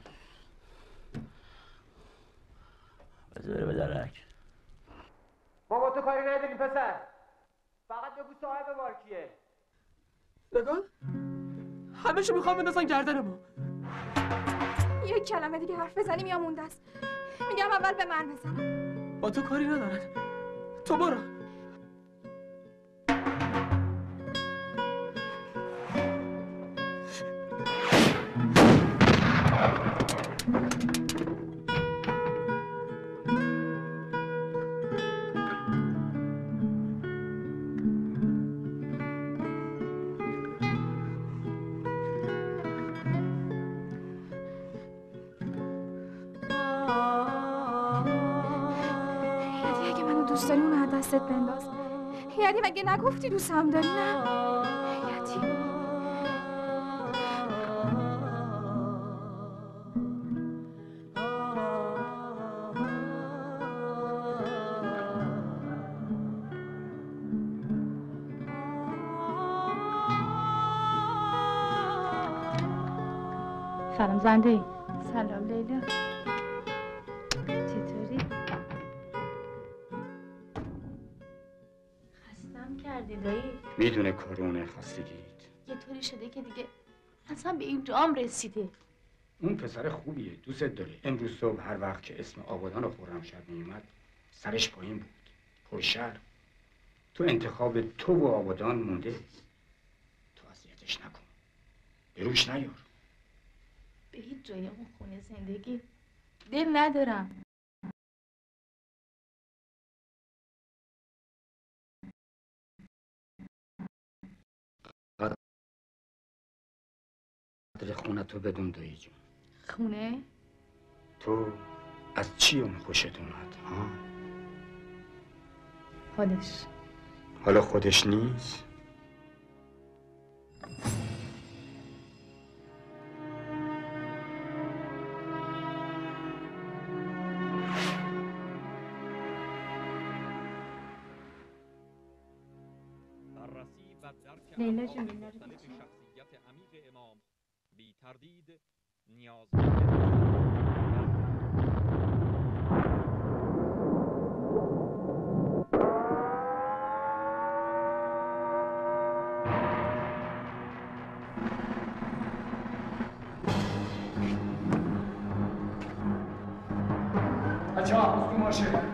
بذار بره به درک. ما با تو کاری نداریم پسر. فقط بگو صاحب بار کیه. نگاه همه شو میخوام بندازن گردن ما. یک کلمه دیگه حرف بزنیم یا مونده است. میگم اول به من بزنم. با تو کاری ندارن. تو برو. دوست داری اونو از دستت بنداز. یعنی مگه نگفتی دوست هم داری؟ نه یعنی سلام زنده. سلام لیلا. چطوری؟ خستم کردی دایی. میدونه کارونه خستگیت. یه طوری شده که دیگه اصلا به این جام رسیده. اون پسر خوبیه، دوستت داری. امروز صبح هر وقت که اسم آبادان و خرمشهر میومد سرش پایین بود، پرشر. تو انتخاب تو و آبادان مونده. تو اذیتش نکن، به روش نیار. به هیچ جای اون خونه زندگی دل ندارم. قدر خونه تو بدون دایی جون. خونه؟ تو از چی اون خوشت اومد ها؟ خودش. حالا خودش نیست؟ لیلا جون اینا رو شخصیت عمیق امام بی تردید نیاز بچه ها تو ماشه.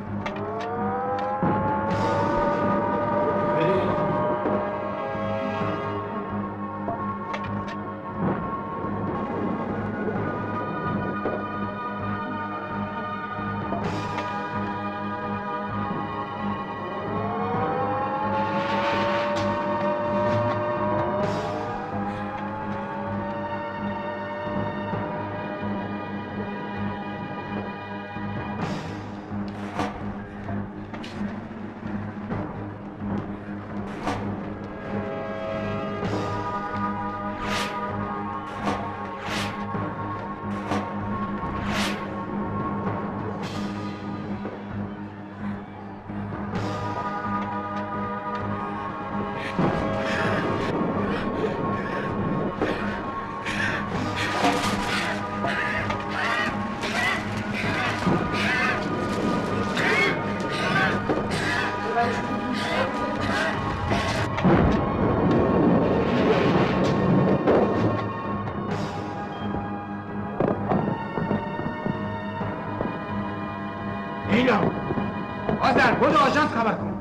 اینا آذر برو آژانس خبر کن.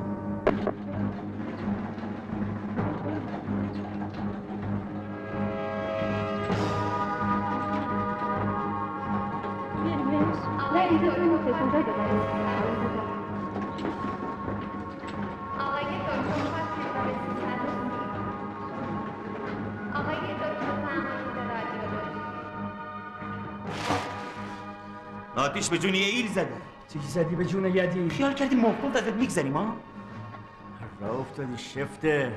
آتیش به جون یه ایل زده. چی زدی به جون یدی؟ خیال کردی مفت ازت میگذریم ها؟ راه افتادی شفته.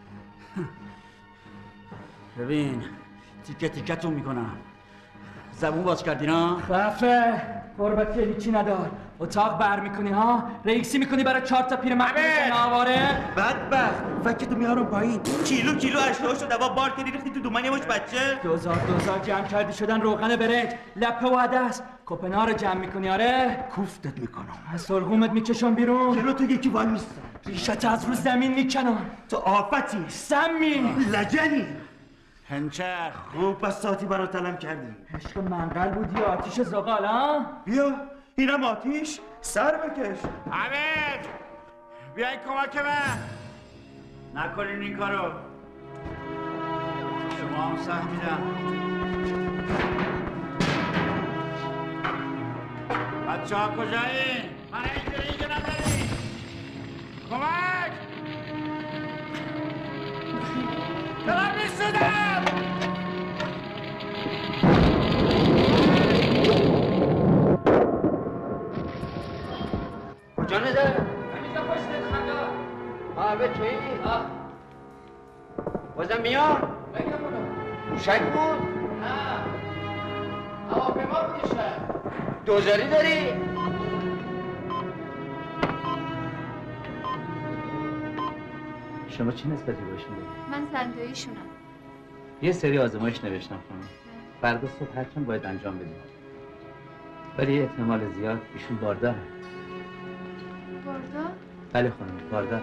ببین تیکه تیکتون میکنم. زبون باز کردین ها؟ خفه قربت هیچی ندار. اتاق بر میکنی ها؟ رئیسی میکنی برای چهار تا پیر مقبول نواره؟ بدبخت فکرتو میارم پایین. کیلو کیلو اشتهاشو دوا بار کردی ریختی تو دومن یه مش بچه. دوزار دوزار جمع کردی شدن روغن برنج لپه و عدس کپنا رو جمع میکنی آره؟ کوفتت میکنم. از سرغومت میکشم بیرون. جلو تو یکی وای میستم. ریشت از رو زمین میکنم. تو آفتی. سمی لجنی. هنچر خوب بساتی برات علم کردی. عشق منقل بودی آتیش زغال ها؟ بیا اینم آتیش سر بکش. حمید بیاین کمک من. نکنین این کارو. شما هم سهم میدم. بچه ها کجایین؟ من اینجوری اینجا نداری. کمک دارم میسودم. کجا نده؟ همینجا پشت خندار. آه به توی؟ آه بازم میاد؟ بگم اونو موشک بود؟ نه هواپیما بودی شاید. دوزاری داری؟ شما چی نسبتی باش میدید؟ من زنداییشونم. یه سری آزمایش نوشتم خانم. فردا صبح هرچند باید انجام بدید. ولی احتمال زیاد ایشون بارداره. باردار؟ بله خانم بارداره.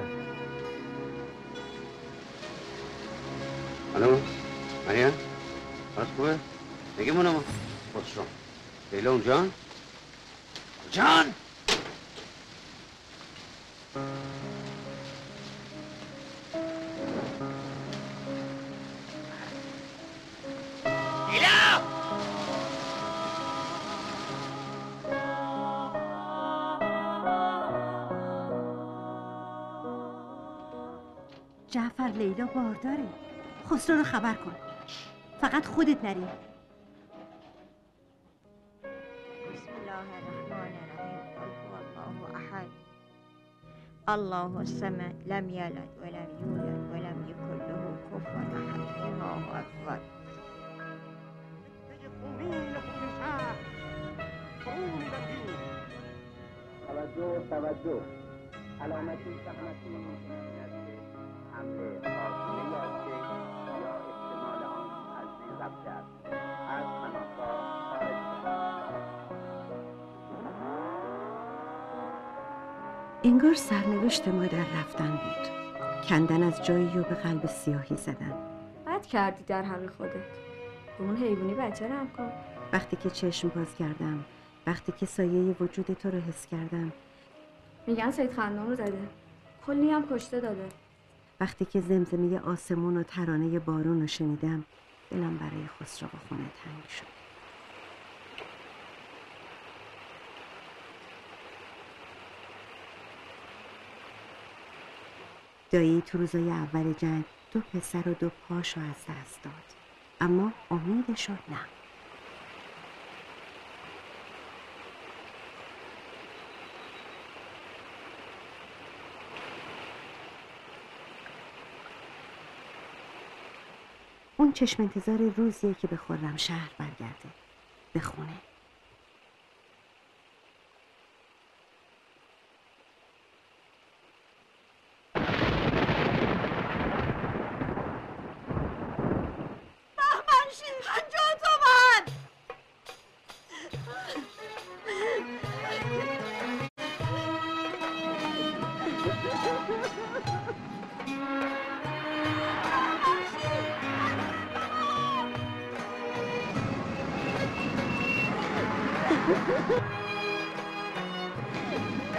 خانم مریم حالت خوبه؟ بگیم اونم خسرو لیلا اونجا؟ جان جعفر لیلا بارداره. خسرو رو خبر کن. فقط خودت نری. بسم الله الرحمن الرحیم. قل هو الله احد الله الصمد لم یلد ولم یولد ولم یکن له کفوا احد. الله اکبر. توجه توجه علامتی زحمتی ممکن است حمله فاصله یافته یا احتمال آن از بین رفته است. از پناهگاه خارج انگار سرنوشت ما در رفتن بود. کندن از جایی و به قلب سیاهی زدن. بد کردی در حق خودت. به اون حیوانی بچه رحم کن. وقتی که چشم باز کردم، وقتی که سایه وجود تو رو حس کردم، میگن سید خندان رو زده. کلی هم کشته داده. وقتی که زمزمه آسمون و ترانه بارون رو شنیدم، دلم برای خسرو و خونه تنگ شد. دایی تو روزای اول جنگ دو پسر و دو پاشو از دست داد، اما امیدشو نه. اون چشم انتظار روزیه که به خرمشهر برگرده، به خونه. بهمنشین پنجاه تومن.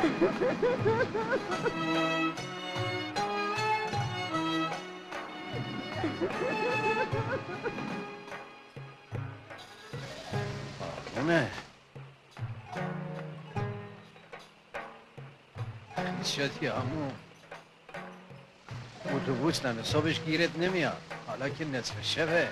آقونه شدی امو اتوبوس نمه صبحش گیرت نمیاد حالا که نصف شبه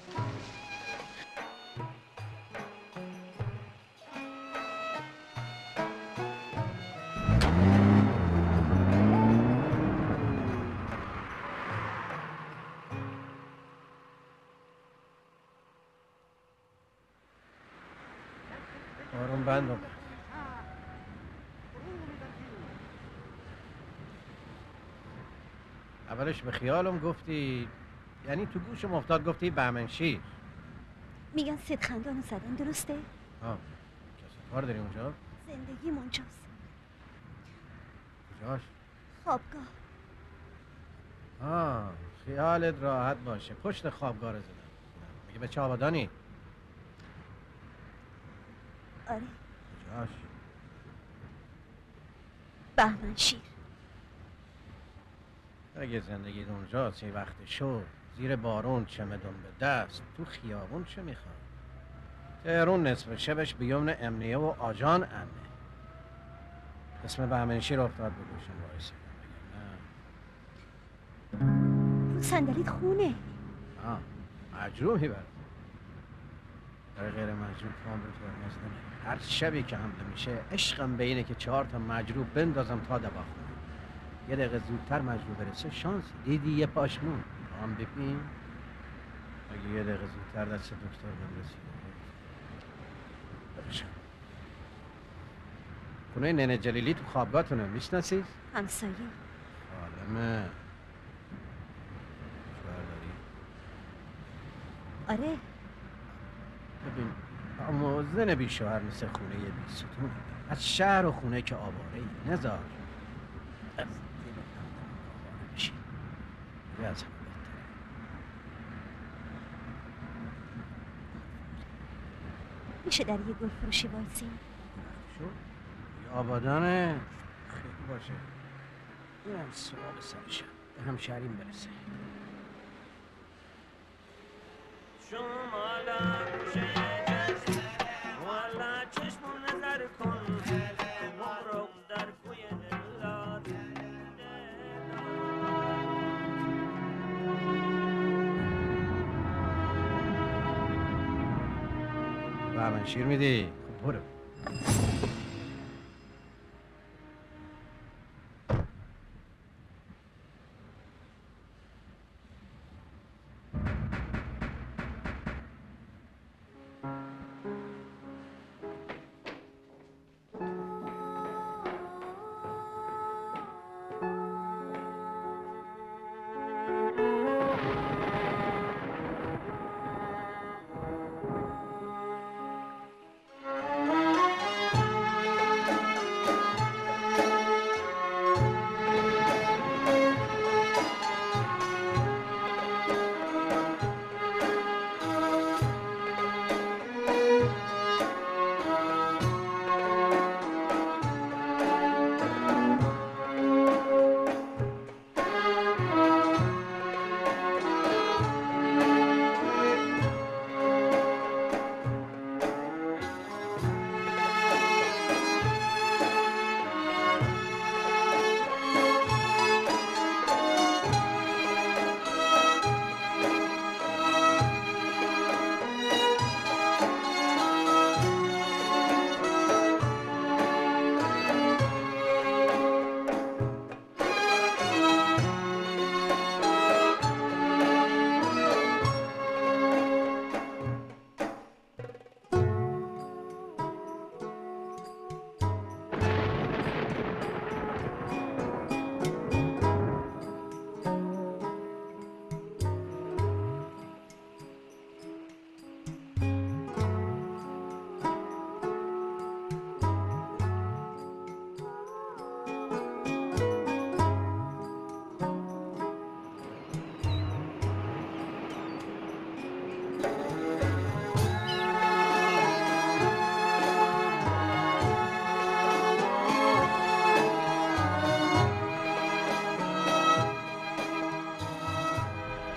آروم بند اولش به خیالم گفتی یعنی تو گوشم افتاد گفتی بهمنشیر میگن صدخندانو زدن درسته؟ ها کسی کار داری اونجا؟ زندگیم اونجاست کجاش؟ خوابگاه آه خیالت راحت باشه پشت خوابگاه رو زدن میگه به چه آبادانی؟ آره کجاش؟ بهمنشیر اگه زندگی اونجاست یه وقت شد زیر بارون چمدون به دست تو خیابون چه میخواد؟ تهرون نصف شبش به یمن امنیه و آجان امنه اسم بهمنشیر افتاد به گوشم وایسی رو صندلیت خونه آه مجروحی برد برای غیر مجروح پام رو ترمز نمیره هر شبی که حمله میشه عشقم به اینه که چهار تا مجروح بندازم تا دواخونه یه دقیقه زودتر مجروح برسه شانسی دیدی یه پاشمون هم ببین اگه یه دقیقه زودتر دست دکتر بندازی برشم خونه ننه جلیلی تو خوابگاهتونه میشناسید؟ همسایه عالمه شوهر داری؟ آره ببین اما زن بی شوهر مثل خونه یه بی ستون از شهر و خونه که آواره ای نزار از دل آواره بشی یه از همه بهتره میشه در یه گل فروشی وایسی؟ شو یه آبادانه خیلی باشه این هم سوال سرشم به همشهرین برسه بهمنشیر میدی؟ خب برو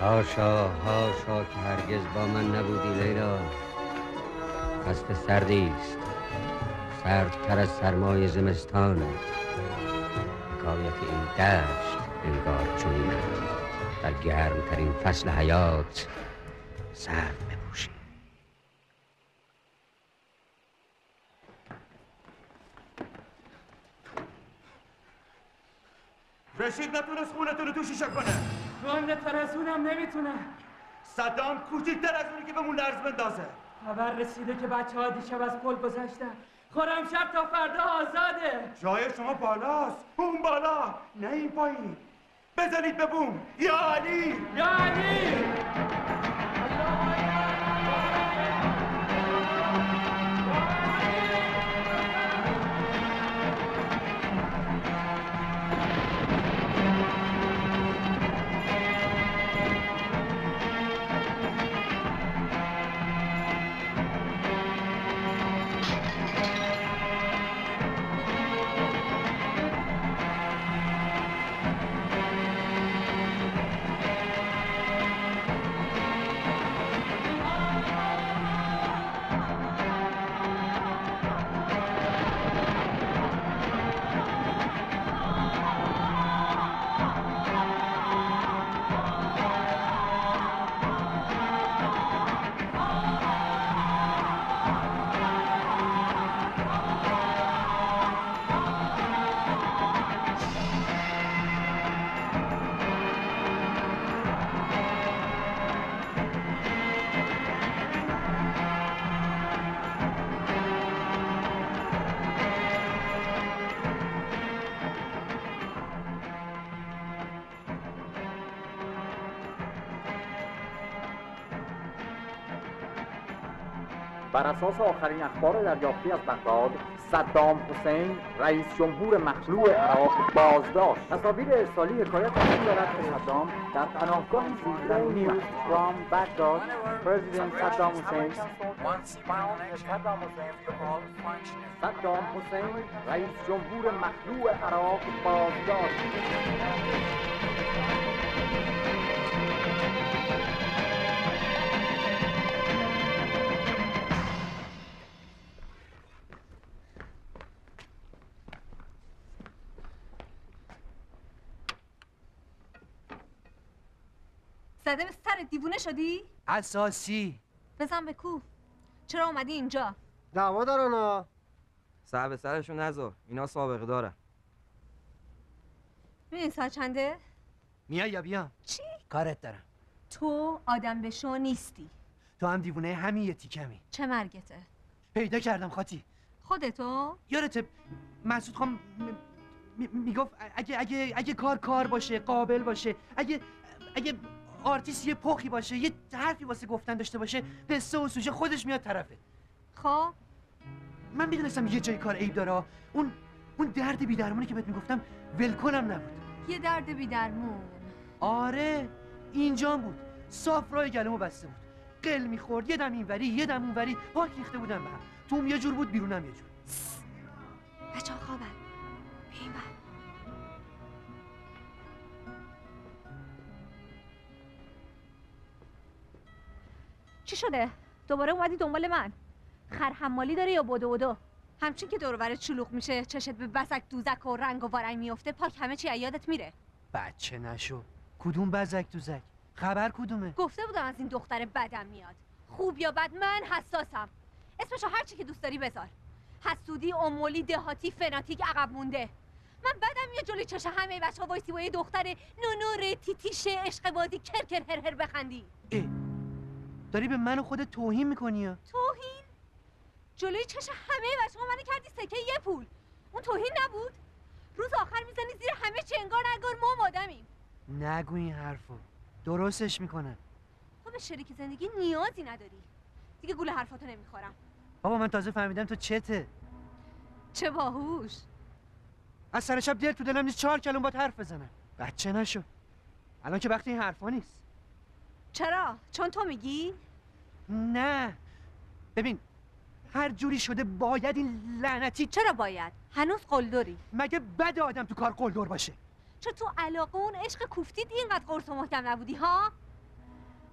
هاشا هاشا که هرگز با من نبودی لیلا. فصل سردی است، سردتر از سرمای زمستان. حکایت این دشت انگار چنین در گرمترین فصل حیات سرد بپوشی. رشید نتونست خونتون رو تو شیشه کنه. مهمتر از اونم نمیتونه. صدام کوچیک‌تر از اونی که بهمون لرز بندازه. خبر رسیده که بچه ها دیشب از پل گذشتن. خرمشهر تا فردا آزاده. جای شما بالاست، اون بالا، نه این پایین. بزنید به بوم. یا علی، یا علی. بر اساس آخرین اخبار دریافتی از بغداد، صدام حسین رئیس جمهور مخلوع عراق بازداشت. تصاویر ارسالی حکایت نشون دارد که صدام در پناهگاهی زیر نیوز فرام بغداد پرزیدنت صدام حسین صدام حسین رئیس جمهور مخلوع عراق بازداشت. زده به سر دیوونه شدی؟ اساسی. بزن به کو. چرا اومدی اینجا؟ دعوا دارن ها. سر به سرشون نذار، اینا سابقه دارن. میدونی ساعت چنده؟ میای یا بیام؟ چی؟ کارت دارم. تو آدم بشو نیستی. تو هم دیوونه همین یه تیکمی. چه مرگته؟ پیدا کردم خاطی. خودتو؟ یادته مسعود خان میگفت اگه اگه اگه کار کار باشه، قابل باشه، اگه اگه آرتیست یه پخی باشه، یه حرفی واسه گفتن داشته باشه، قصه و سوژه خودش میاد طرفه. خب من میدونستم یه جای کار عیب داره. اون اون درد بی درمونی که بهت میگفتم ولکنم نبود. یه درد بی درمون؟ آره اینجا بود. صاف راه گلومو بسته بود. قل میخورد، یه دم اینوری یه دم اونوری، پاک ریخته بودم به هم. توم یه جور بود، بیرونم یه جور. بچه‌ها خوابن. بیاین بر. چی شده؟ دوباره اومدی دنبال من؟ خرحمالی داره یا بدو بدو؟ همچین که دور و برت شلوغ میشه، چشت به بزک دوزک و رنگ و وارنگ میفته، پاک همه چی یادت میره. بچه نشو. کدوم بزک دوزک؟ خبر کدومه؟ گفته بودم از این دختر بدم میاد. خوب یا بد من حساسم. اسمشو هر چی که دوست داری بذار. حسودی، امولی، دهاتی، فناتیک، عقب مونده. من بدم میاد جلوی چش همه بچه‌ها وایسی با یه دختر نونور تیتیشه عشق بازی کرکر هر هر بخندی. اه. داری به من و خودت توهین میکنی یا؟ توهین؟ جلوی چش همه بچه‌ها منو کردی سکه یه پول. اون توهین نبود؟ روز آخر میزنی زیر همه چی انگار نگار ما آدمیم. نگو این حرفو. درستش میکنن. تو به شریک زندگی نیازی نداری. دیگه گول حرفاتو نمیخورم. بابا من تازه فهمیدم تو چته. چه باهوش. از سر شب دل تو دلم نیست چهار کلمه باید حرف بزنم. بچه نشو. الان که وقتی این حرفا نیست. چرا؟ چون تو میگی؟ نه. ببین هر جوری شده باید این لعنتی. چرا باید؟ هنوز قلدری. مگه بد آدم تو کار قلدر باشه؟ چون تو علاقه اون عشق کوفتید اینقدر قرص و محکم نبودی ها؟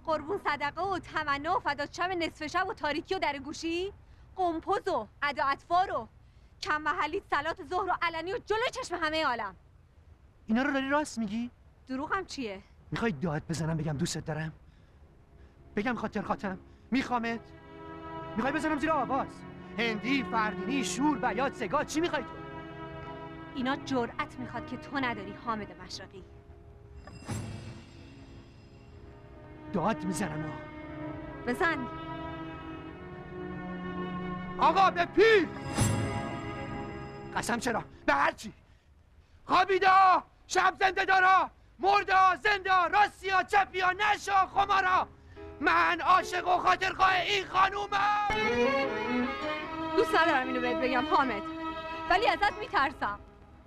قربون صدقه و تمنا و فدات شب نصف شب و تاریکی و در گوشی، قمپز و ادا اطفار و کم محلی صلات ظهر و علنی و جلوی چشم همه عالم. اینا رو داری راست میگی؟ دروغم چیه؟ میخوای داد بزنم بگم دوستت دارم؟ بگم خاطر خاطم؟ میخوامت؟ میخوای بزنم زیر آواز؟ هندی، فردینی، شور، بیات، سگا، چی میخوای تو؟ اینا جرأت میخواد که تو نداری حامد مشرقی. داد میزنم آقا. بزن. آقا به پیر! قسم چرا؟ به هرچی! خوابیدا! شب زنده دارا! مردا! زندا! راستیا! چپیا! نشا! خمارا! من عاشق و خاطرخواه این خانومم! دوست ندارم اینو بهت بگم حامد، ولی ازت میترسم.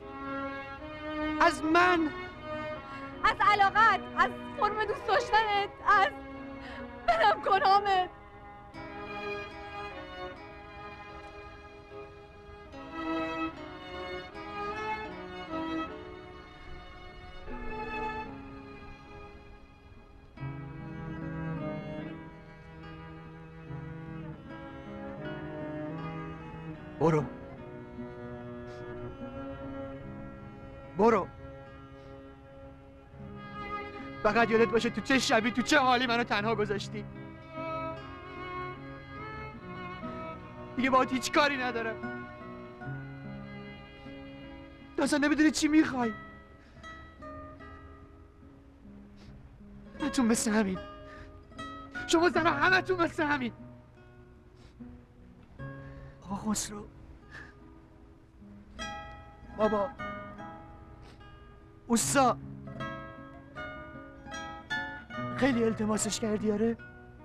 از من؟ از علاقت، از فرم دوست داشتنت، از برم کن حامد. برو برو فقط یادت باشه تو چه شبی تو چه حالی منو تنها گذاشتی. دیگه باهات هیچ کاری ندارم. تو اصلا نمیدونی چی میخوای. همتون مثل همین. شما زنها همتون مثل همین. آقا خسرو بابا اوستا خیلی التماسش کردی آره؟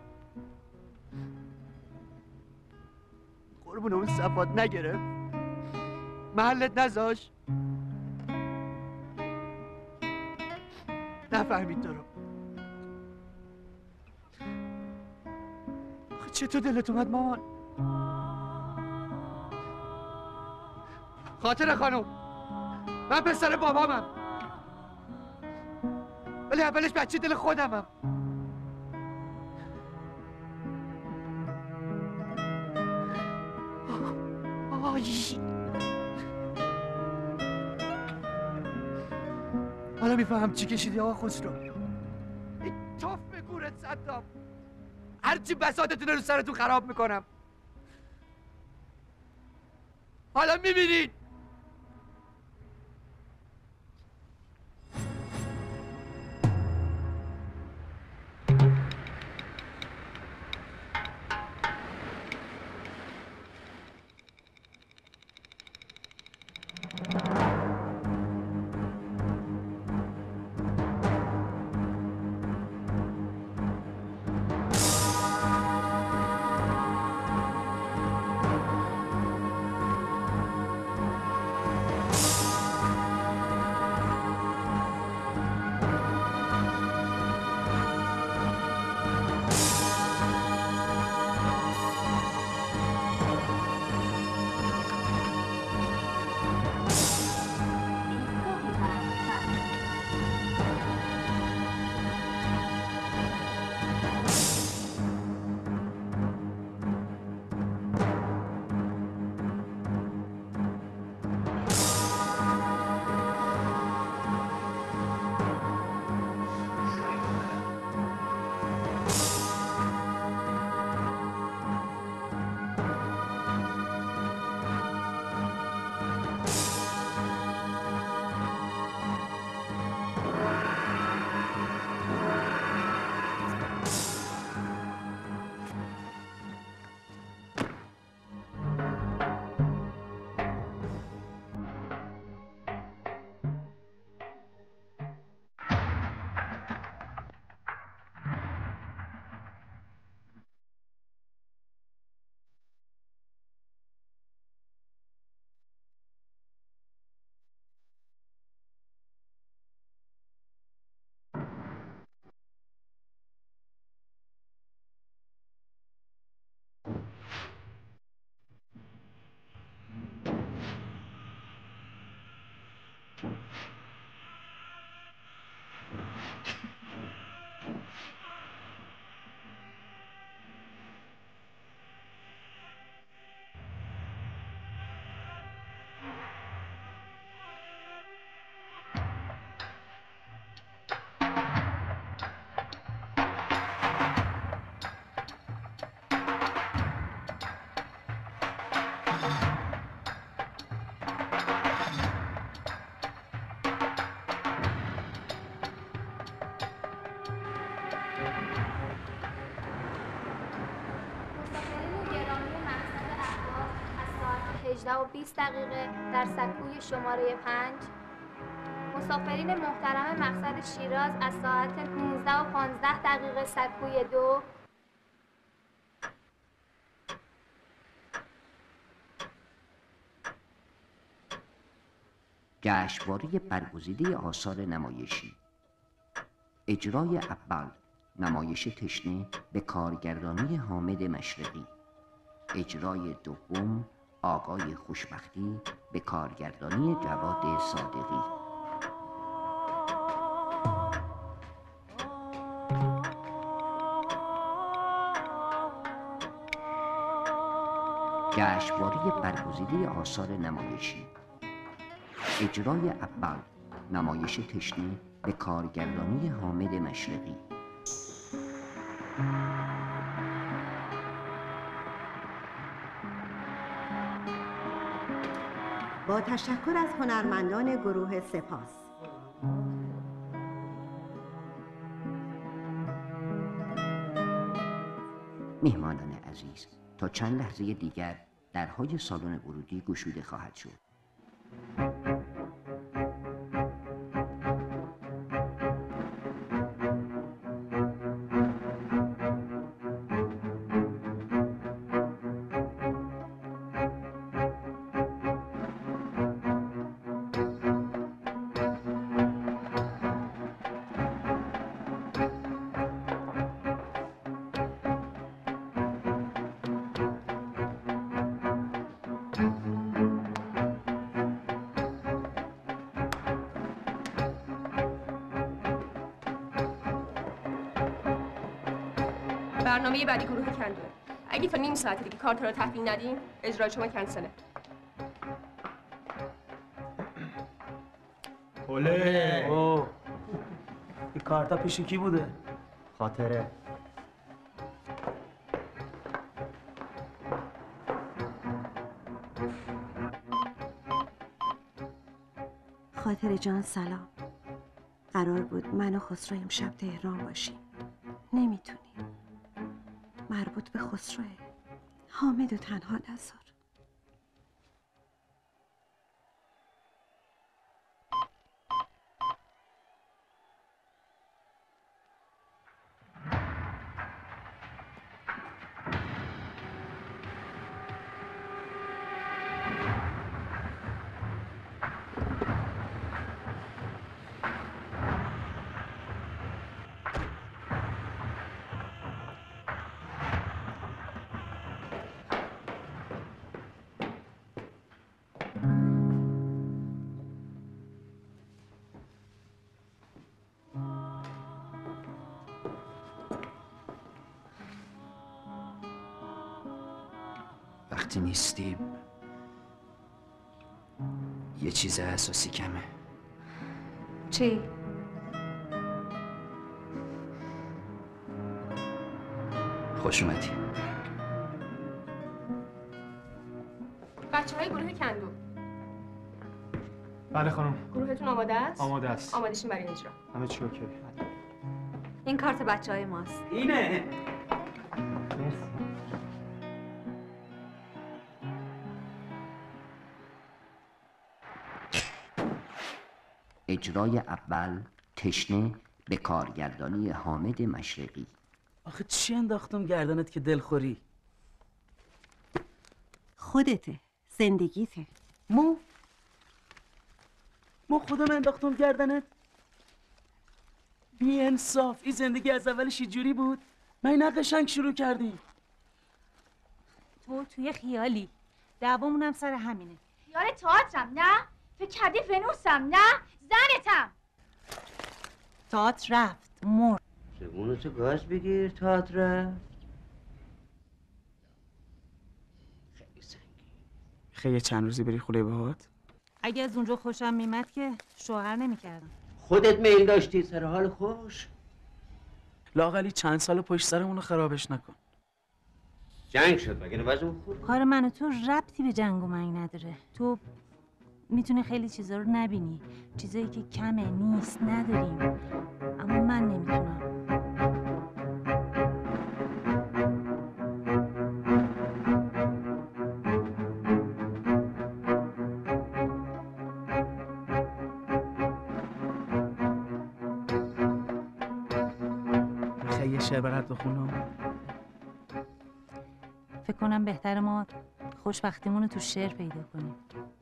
قربون اون صفات نگرفت؟ محلت نذاش؟ نفهمید تو رو. آخه چطور دلت اومد مامان؟ خاطر خانم من پسر بابامم، ولی اولش بچه دل خودمم. آی حالا میفهم چی کشیدی آقا خسرو. این تاف به گورت صدام، هرچی بساطتون رو سرتون خراب میکنم. حالا میبینید هجده و بیست دقیقه در سکوی شماره پنج. مسافرین محترم مقصد شیراز از ساعت نوزده و پانزده دقیقه سکوی دو. جشنواره برگزیده آثار نمایشی. اجرای اول نمایش تشنه به کارگردانی حامد مشرقی. اجرای دوم آقای خوشبختی به کارگردانی جواد صادقی. جشنواره برگزیده آثار نمایشی. اجرای اول نمایش تشنه به کارگردانی حامد مشرقی. با تشکر از هنرمندان گروه سپاس. مهمانان عزیز، تا چند لحظه دیگر درهای سالن ورودی گشوده خواهد شد. برنامه بعدی گروه کندوه. اگه تا نیم ساعت دیگه کارت رو تحویل ندیم اجرای شما کنسله. اوله اوه این کارتا پیش کی بوده؟ خاطره. خاطره جان سلام. قرار بود من و خسرو امشب تهران باشیم. نمیتونیم. مربوط به خسروه. حامد و تنها نذار. وقتی نیستی یه چیز اساسی کمه. چی؟ خوش اومدی. بچه های گروه کندو. بله خانم. گروهتون آماده است؟ آماده است. آماده شین برای اجرا. همه چی اوکی. این کارت بچه های ماست. اینه. اجرای اول تشنه به کارگردانی حامد مشرقی. آخه چی انداختم گردنت که دلخوری؟ خودته. زندگیته. مو مو خودم انداختم گردنت؟ بی انصاف. این زندگی از اولش اینجوری بود؟ من نه قشنگ شروع کردیم. تو توی خیالی. دعوامونم سر همینه. خیال تئاترم نه؟ فکر کردی ونوسم نه؟ زنتم. تئاتر رفت مرد. چگونه تو گاز بگیر تئاتر رفت. خیلی چند روزی بری خونه بهات؟ اگه از اونجا خوشم میمد که شوهر نمیکردم. خودت میل داشتی سر حال خوش. لااقلی چند سال پشت سرمون رو خرابش نکن. جنگ شد مگه وضعمون خوب؟ کار من و تو ربطی به جنگ و مرگ نداره. تو میتونی خیلی چیزا رو نبینی، چیزایی که کمه نیست نداریم، اما من نمیتونم. شعر برات بخونم؟ فکر کنم بهتر ما خوشبختیمون رو تو شعر پیدا کنیم.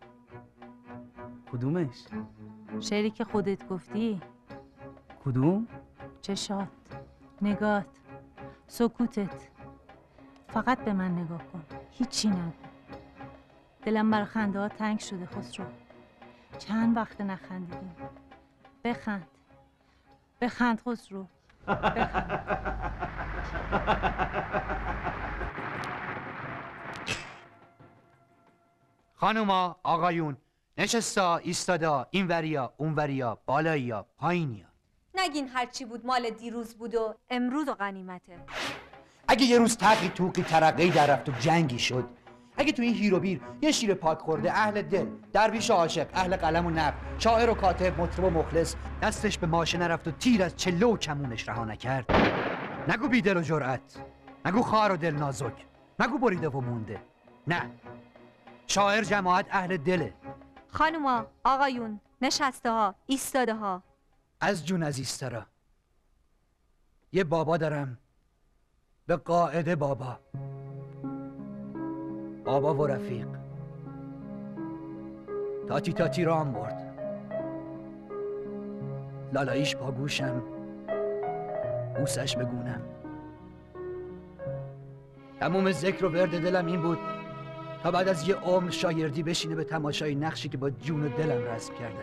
کدومش؟ شعری که خودت گفتی. کدوم؟ چشات، نگات، سکوتت. فقط به من نگاه کن، هیچی نگو. دلم بر خنده ها تنگ شده خسرو. چند وقت نخندیدیم. بخند، بخند خسرو، بخند. خانوما، آقایون، نشستا، ایستادا، این وریا، اون وریا، بالاییا، پایینیا. نگین هرچی بود مال دیروز بود و امروز و غنیمته. اگه یه روز تقی توقی ترقی در رفت و جنگی شد، اگه تو این هیروبیر یه شیر پاک خورده اهل دل، درویش و عاشق، اهل قلم و نقد، شاعر و کاتب، مطرب و مخلص، دستش به ماشه نرفت و تیر از چله و کمونش رها نکرد، نگو بیدل و جرأت، نگو خار و دل نازک، نگو بریده و مونده. نه، شاعر جماعت اهل دله. خانوما، آقایون، نشسته ها، ایستاده ها. از جون از ایسترا یه بابا دارم، به قاعده بابا، بابا و رفیق، تاتی تاتی رام برد، لالاییش با گوشم، بوسش بگونم. تموم ذکر و ورد دلم این بود تا بعد از یه عمر شاگردی بشینه به تماشای نقشی که با جون و دلم رسم کردم.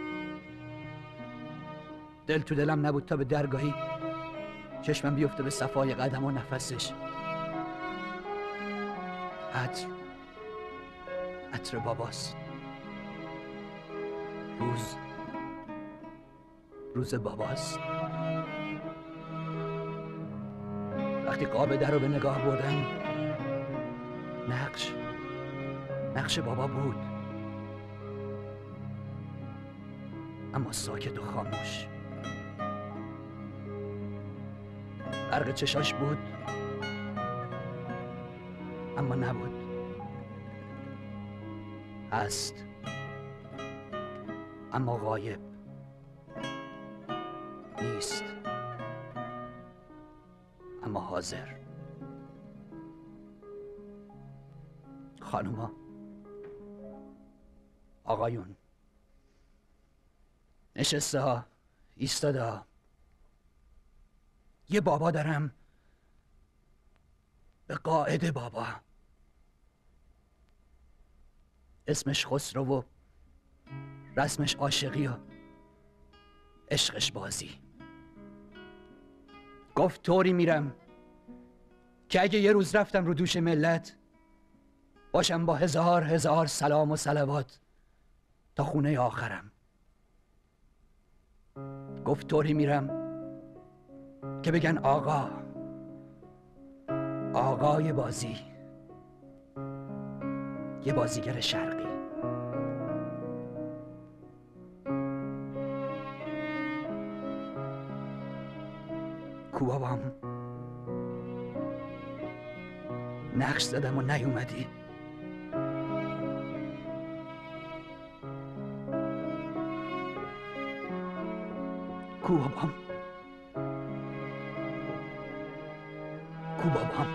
دل تو دلم نبود تا به درگاهی چشمم بیفته به صفای قدم و نفسش. عطر عطر باباست. روز روز باباست. وقتی قاب در رو به نگاه بردم، نقش نقش بابا بود، اما ساکت و خاموش. برق چشاش بود اما نبود. هست اما غایب. نیست اما حاضر. خانوما، آقایون، نشسته ها، ایستاده ها، یه بابا دارم، به قاعده بابا. اسمش خسرو و رسمش عاشقی و عشقش بازی. گفت طوری میرم که اگه یه روز رفتم رو دوش ملت، باشم با هزار هزار سلام و صلوات تا خونه آخرم. گفت طوری میرم که بگن آقا، آقای بازی، یه بازیگر شرقی. کو بابام؟ نقش زدم و نیومدی. کو بابام؟ کو بابام؟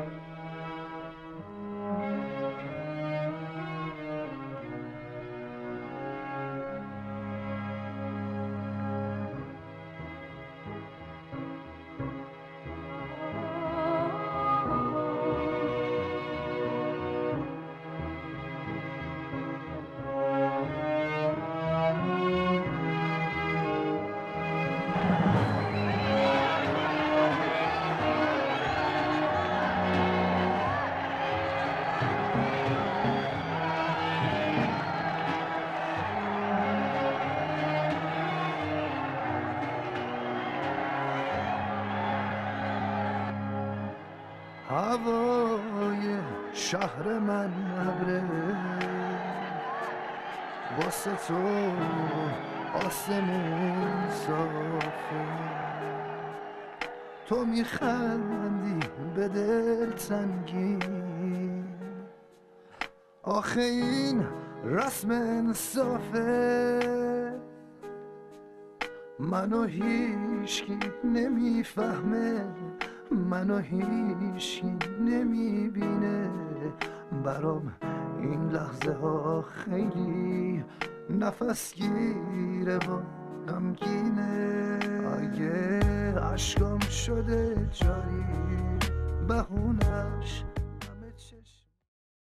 هوای شهر من ابره، واسه تو آسمون صافه، تو میخندی به دل تنگی، آخه این رسم انصافه، منو هیچکی نمیفهمه، منو هیچی نمیبینه. برام این لحظه ها خیلی نفس گیره و غمگینه. اگه عشقام شده جاری بهونش